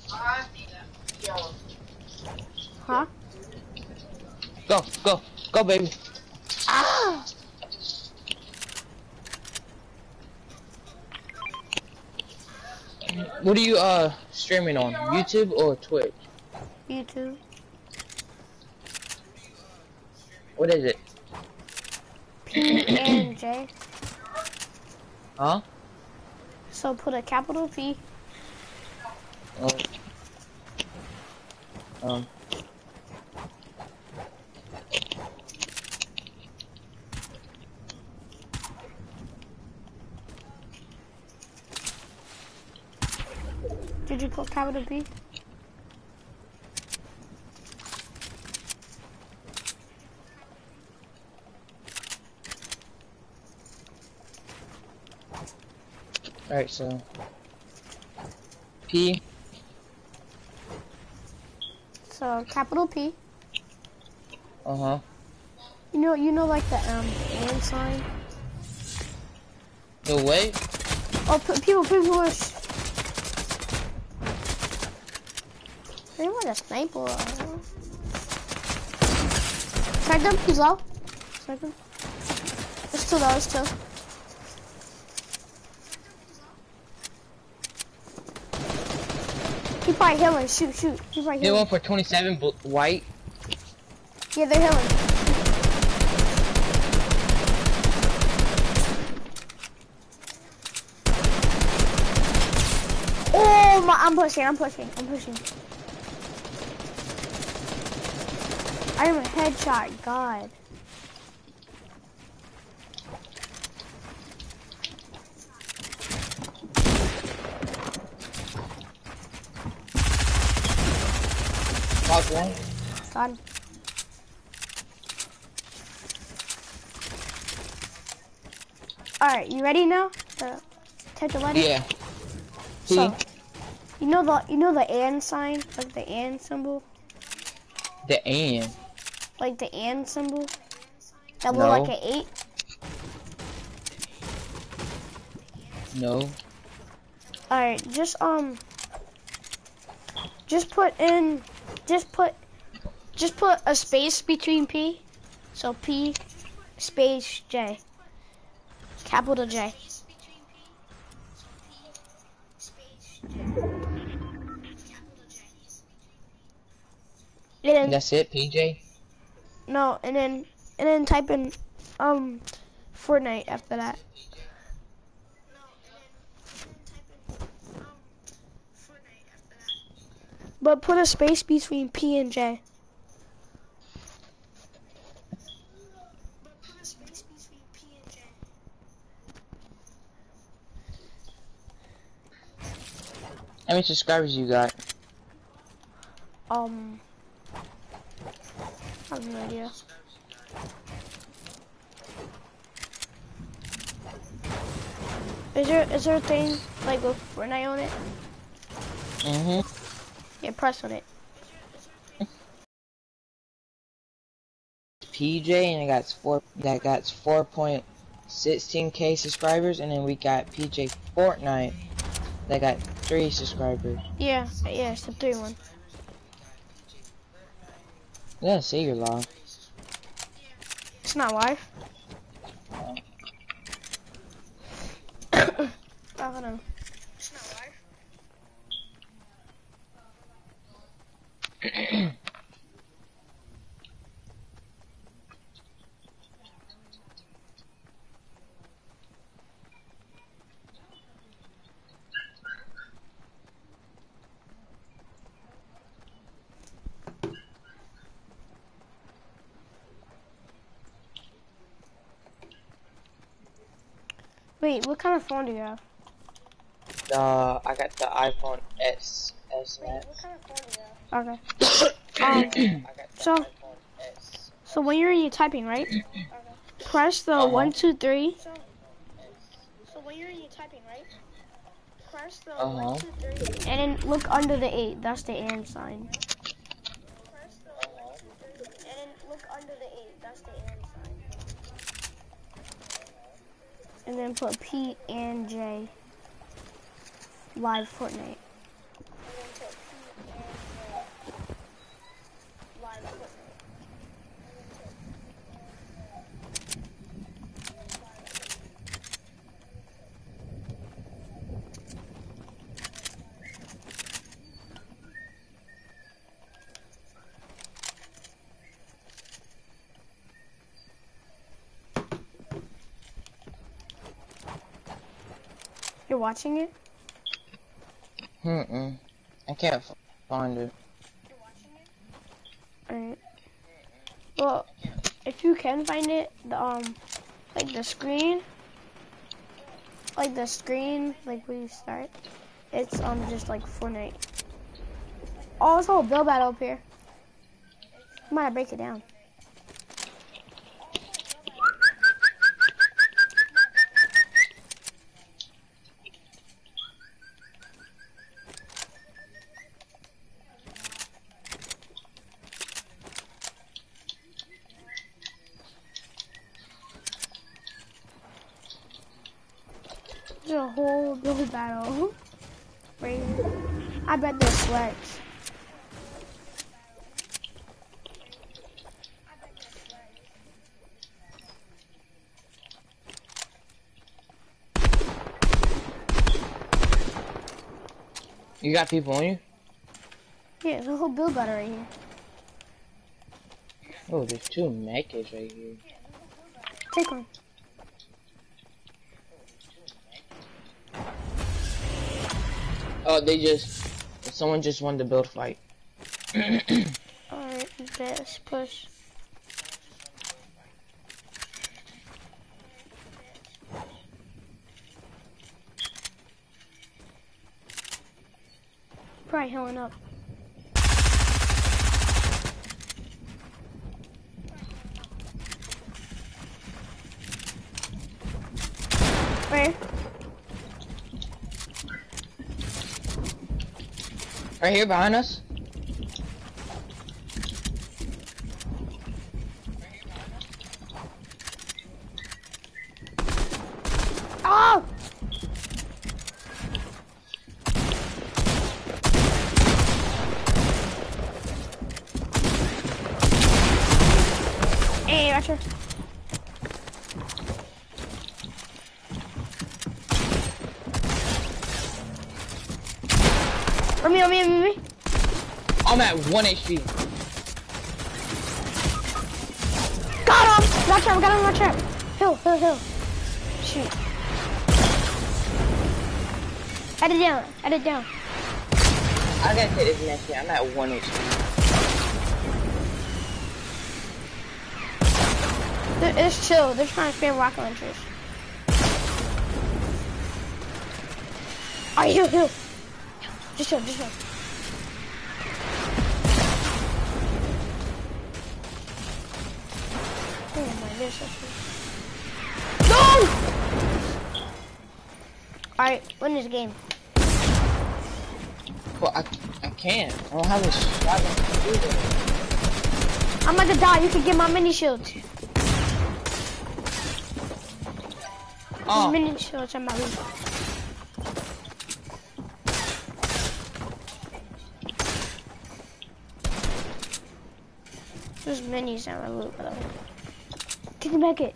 Huh? Go, go, go, baby. Ah! What are you uh streaming on? YouTube or Twitch? YouTube. What is it? P and J. Huh? So put a capital P. Oh. Um. Did you put capital P? Alright, so P. So capital P. Uh huh. You know, you know, like the um and sign. No way. Oh, p people, people push. They want a sniper. Tag them. He's low. Snipe him. It's two dollars too. He probably healing. Shoot, shoot. He probably Hit healing. one for twenty-seven bl white. Yeah, they're healing. Oh my! I'm pushing. I'm pushing. I'm pushing. I am a headshot. God. Knock one. God. All right, you ready now? To take the letter. Yeah. P. So, you know the you know the and sign, like the and symbol, The and. like the and symbol. That No. look like an eight. No. All right, just um, just put in, just put, just put a space between P, so P, space J, capital J. And then, That's it, P J. no, and then and then type in um Fortnite after that. But put a space between P and J. How many subscribers you got? Um, I have no idea. Is there is there a thing like with Fortnite on it? Mm-hmm. Yeah, press on it. P J and it got four that got four point sixteen K subscribers, and then we got P J Fortnite that got three subscribers. Yeah, yeah, it's the three one. Yeah, say you're live. It's not live. I don't know. It's not live. Wait, what kind of phone do you have? Uh, I got the iPhone S S Max. What kind of phone do you have? Okay. um, so, so when you're in typing, right? Press the Uh-huh. one, two, three. So, so when you're in typing, right? Press the Uh-huh. one, two, three. And then look under the eight. That's the and sign. Press the one, two, three. And then look under the eight. That's the and sign. And then put P and J. Live Fortnite. And then put P and J. Live Fortnite. You're watching it? Mm-mm. I can't f find it. Alright. Well, if you can find it, the, um, like the screen, like the screen, like where you start, it's um just like Fortnite. Oh, it's a whole build battle up here. I might break it down. There's a whole build battle. Right here. I bet there's sleds. You got people on you? Yeah, there's a whole build battle right here. Oh, there's two mechas right here. Take one. Oh, they just someone just won the build fight. Alright, let's push. Probably healing up. Where? Right here behind us. Oh! Hey, Roger. On me, on me, on me. I'm at one H P. Got him! Not trap, got him, not trap. Hill, hill, hill. Shoot. Add it down, add it down. I gotta take this next hit. I'm at one H P. They're, it's chill, they're trying to spam rocket launchers. Alright, hill, hill. Just show, just show. Oh my goodness. No! Alright, win this game. Well, I, I can't. I don't have a shotgun to do that. I'm about to die. You can get my mini shields. Oh. There's mini shields on my loot. There's minis on my loot, by the way. Take the back it.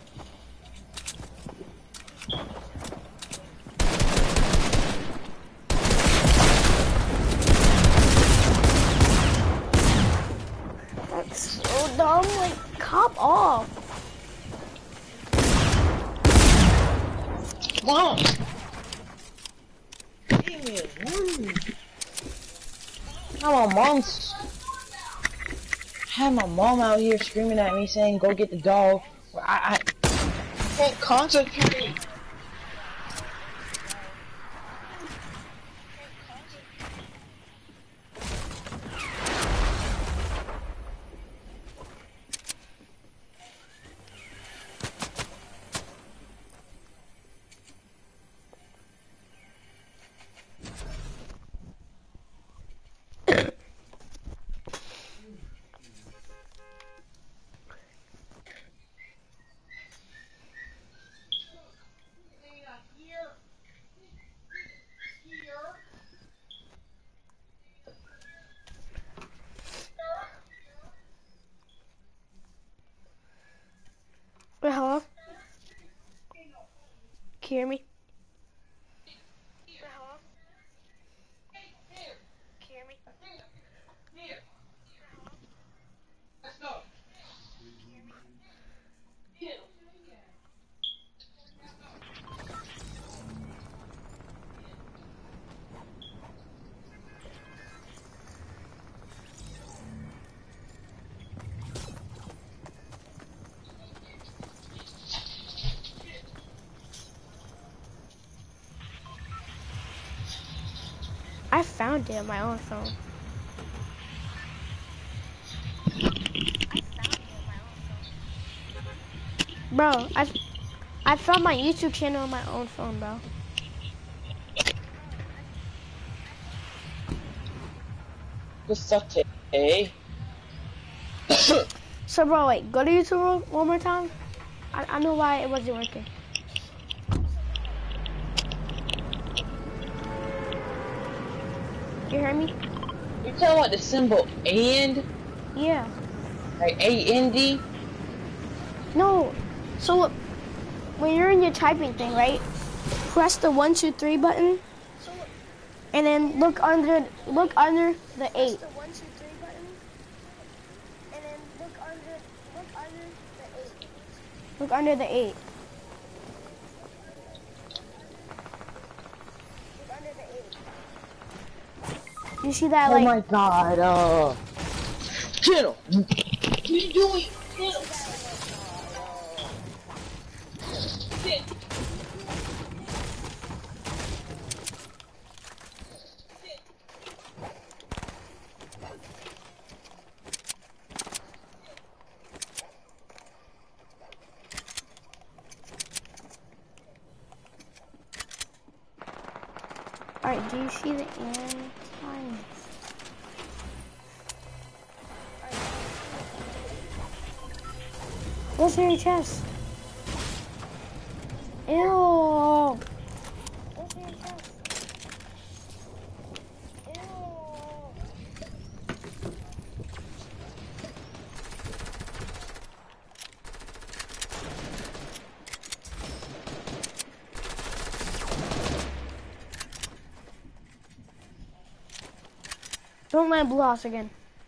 That's so dumb. Like, cop off. Come on. Give me a one. I'm a monster. I had my mom out here screaming at me saying, go get the dog. I, I can't concentrate. Wait, hello? Can you hear me? Wait, hello? Can you hear me? Let's go. I found it on my own phone. Bro, I I found my YouTube channel on my own phone, bro. What's up, Tay? So, bro, wait, go to YouTube one more time. I, I know why it wasn't working. You hear me? You talking about the symbol and? Yeah. Like A N D? No. So look, when you're in your typing thing, right? Press the one, two, three button, and then look under, look under the eight. Look under the eight. You see that, Oh like? my god, uh... Channel! What are you doing? Channel! Alright, do you see the end time? What's in your chest? Ew. What's in your chest? Ew. Don't land blue house again.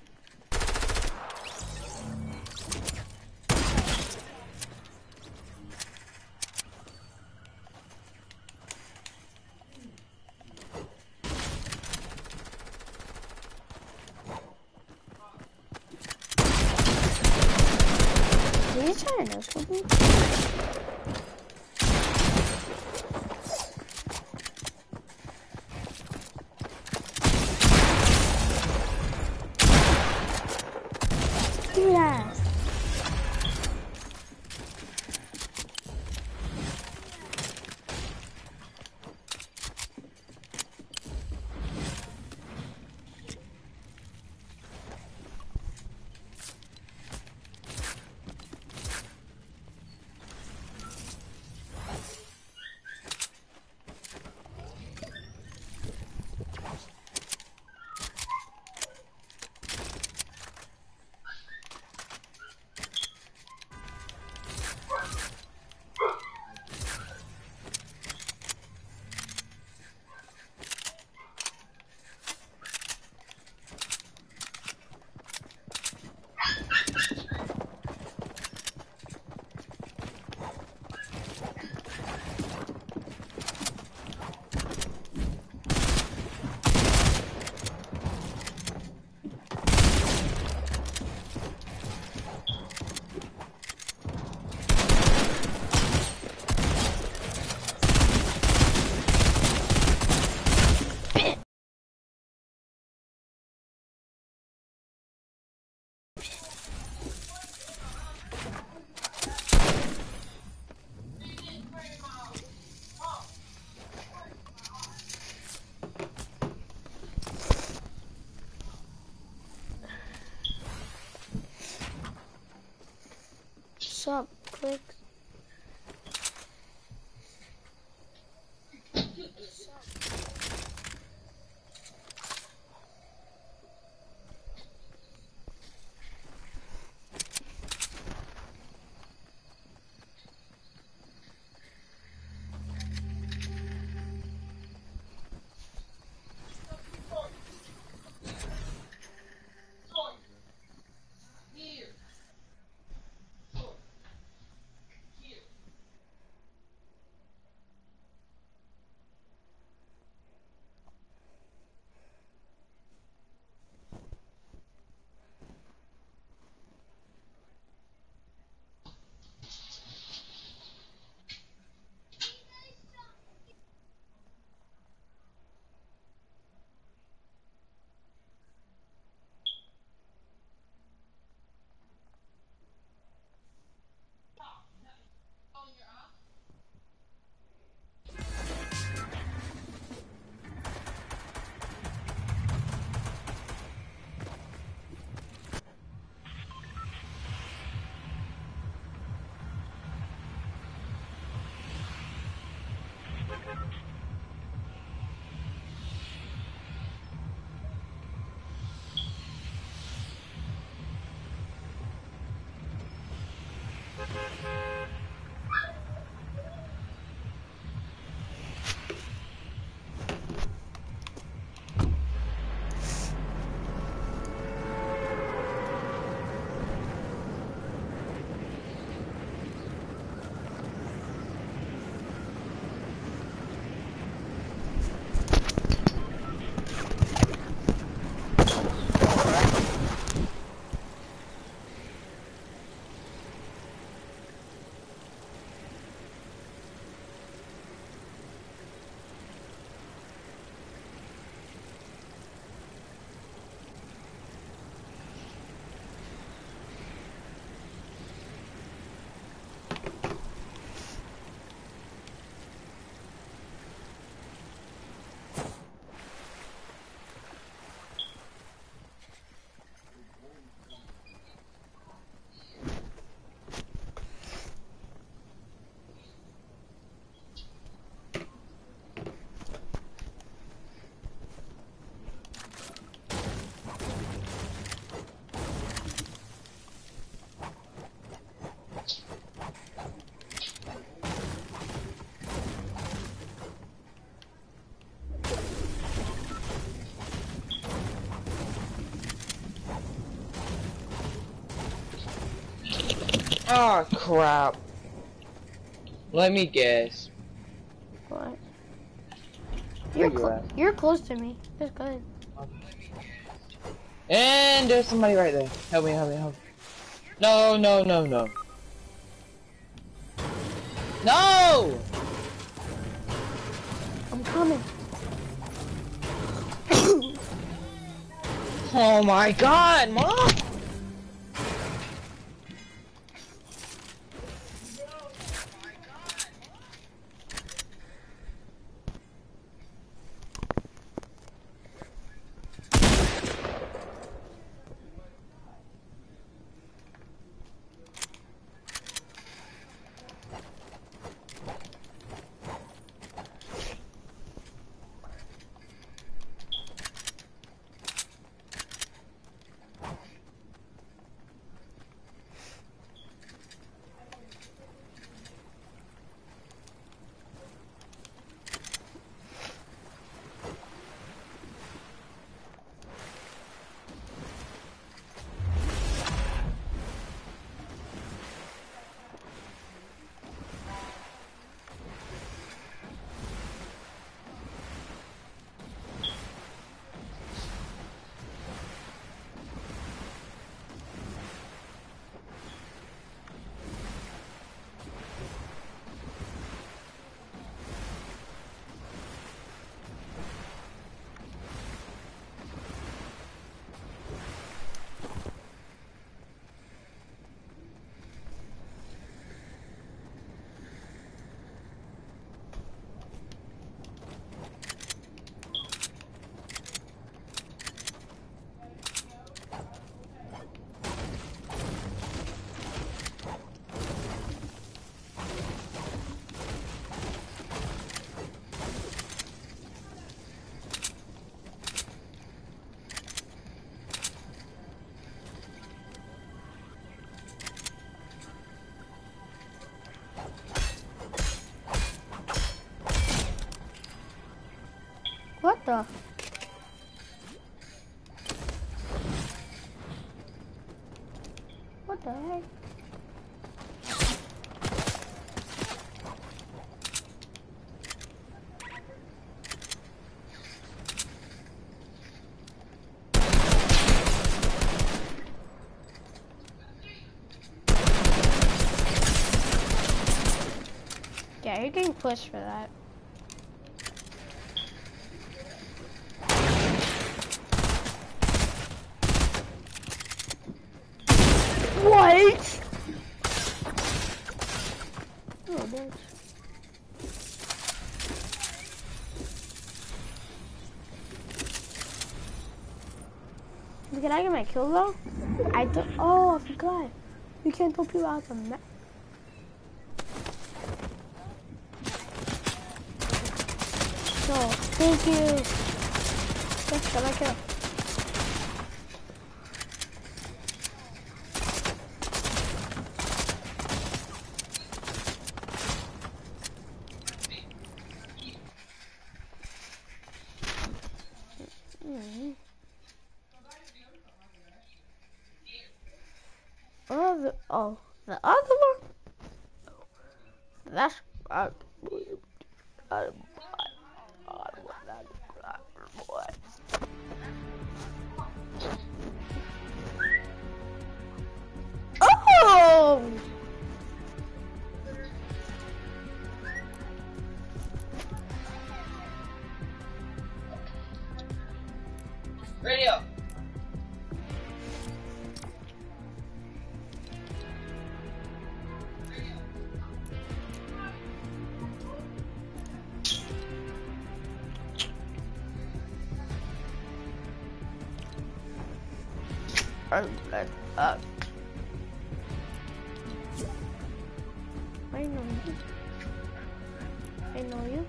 Are you trying to no-scope me? quick. Oh crap. Let me guess. What? Where You're you cl at? you're close to me. That's good. And there's somebody right there. Help me, help me, help me. No, no, no, no. No! I'm coming. Oh my god, Mom! What the? What the heck? Yeah, you're getting pushed for that. What? Oh, bitch. Can I get my kill though? I don't. Oh, I forgot. You can't throw people out the map. No, thank you. Yes, got my kill. Oh, the, oh, the other one? That's, uh, uh, what? Oh! Radio! Uh, uh, I know you. I know you.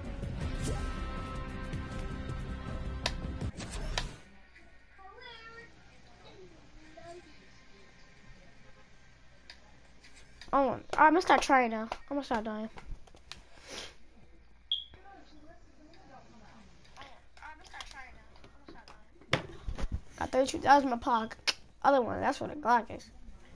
Oh, I'm gonna start trying now. I'm gonna start dying. Got thirty-two thousand in my pocket. Other one, that's what a Glock is.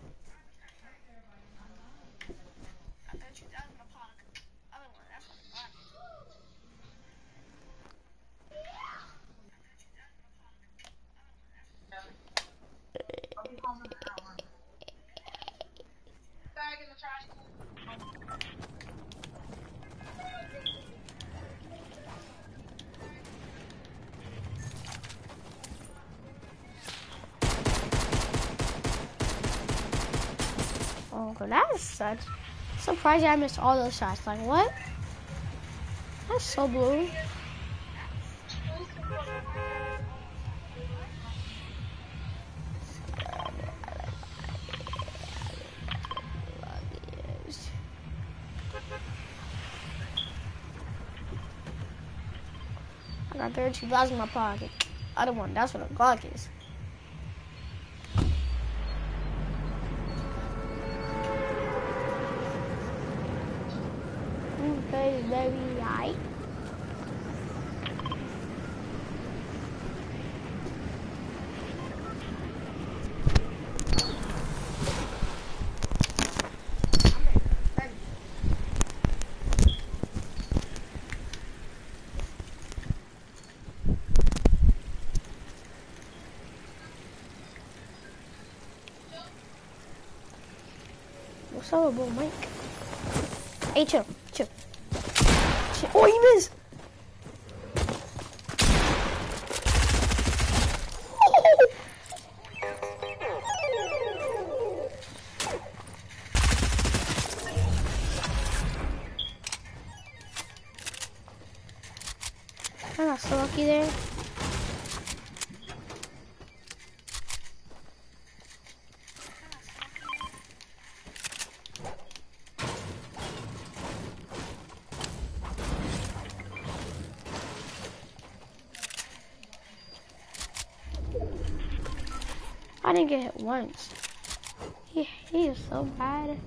Oh, that's such. Surprised I missed all those shots. Like, what? That's so blue. I got thirty-two thousand in my pocket. Other one, that's what a Glock is. Very, very high. What's up, bro, Mike? Hey, chill, chill. chill. Oh, you missed! I got so lucky there. I didn't get hit once. He, he is so bad.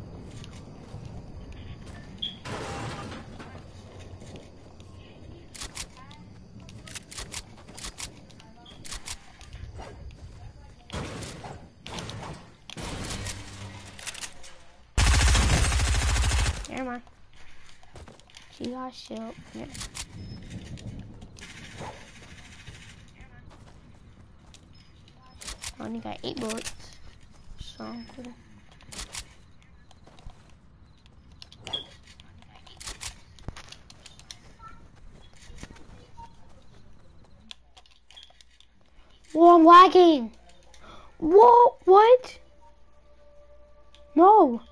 you got a shield. Here. I only got eight bullets. So cool. Whoa, I'm lagging. Whoa, what? No.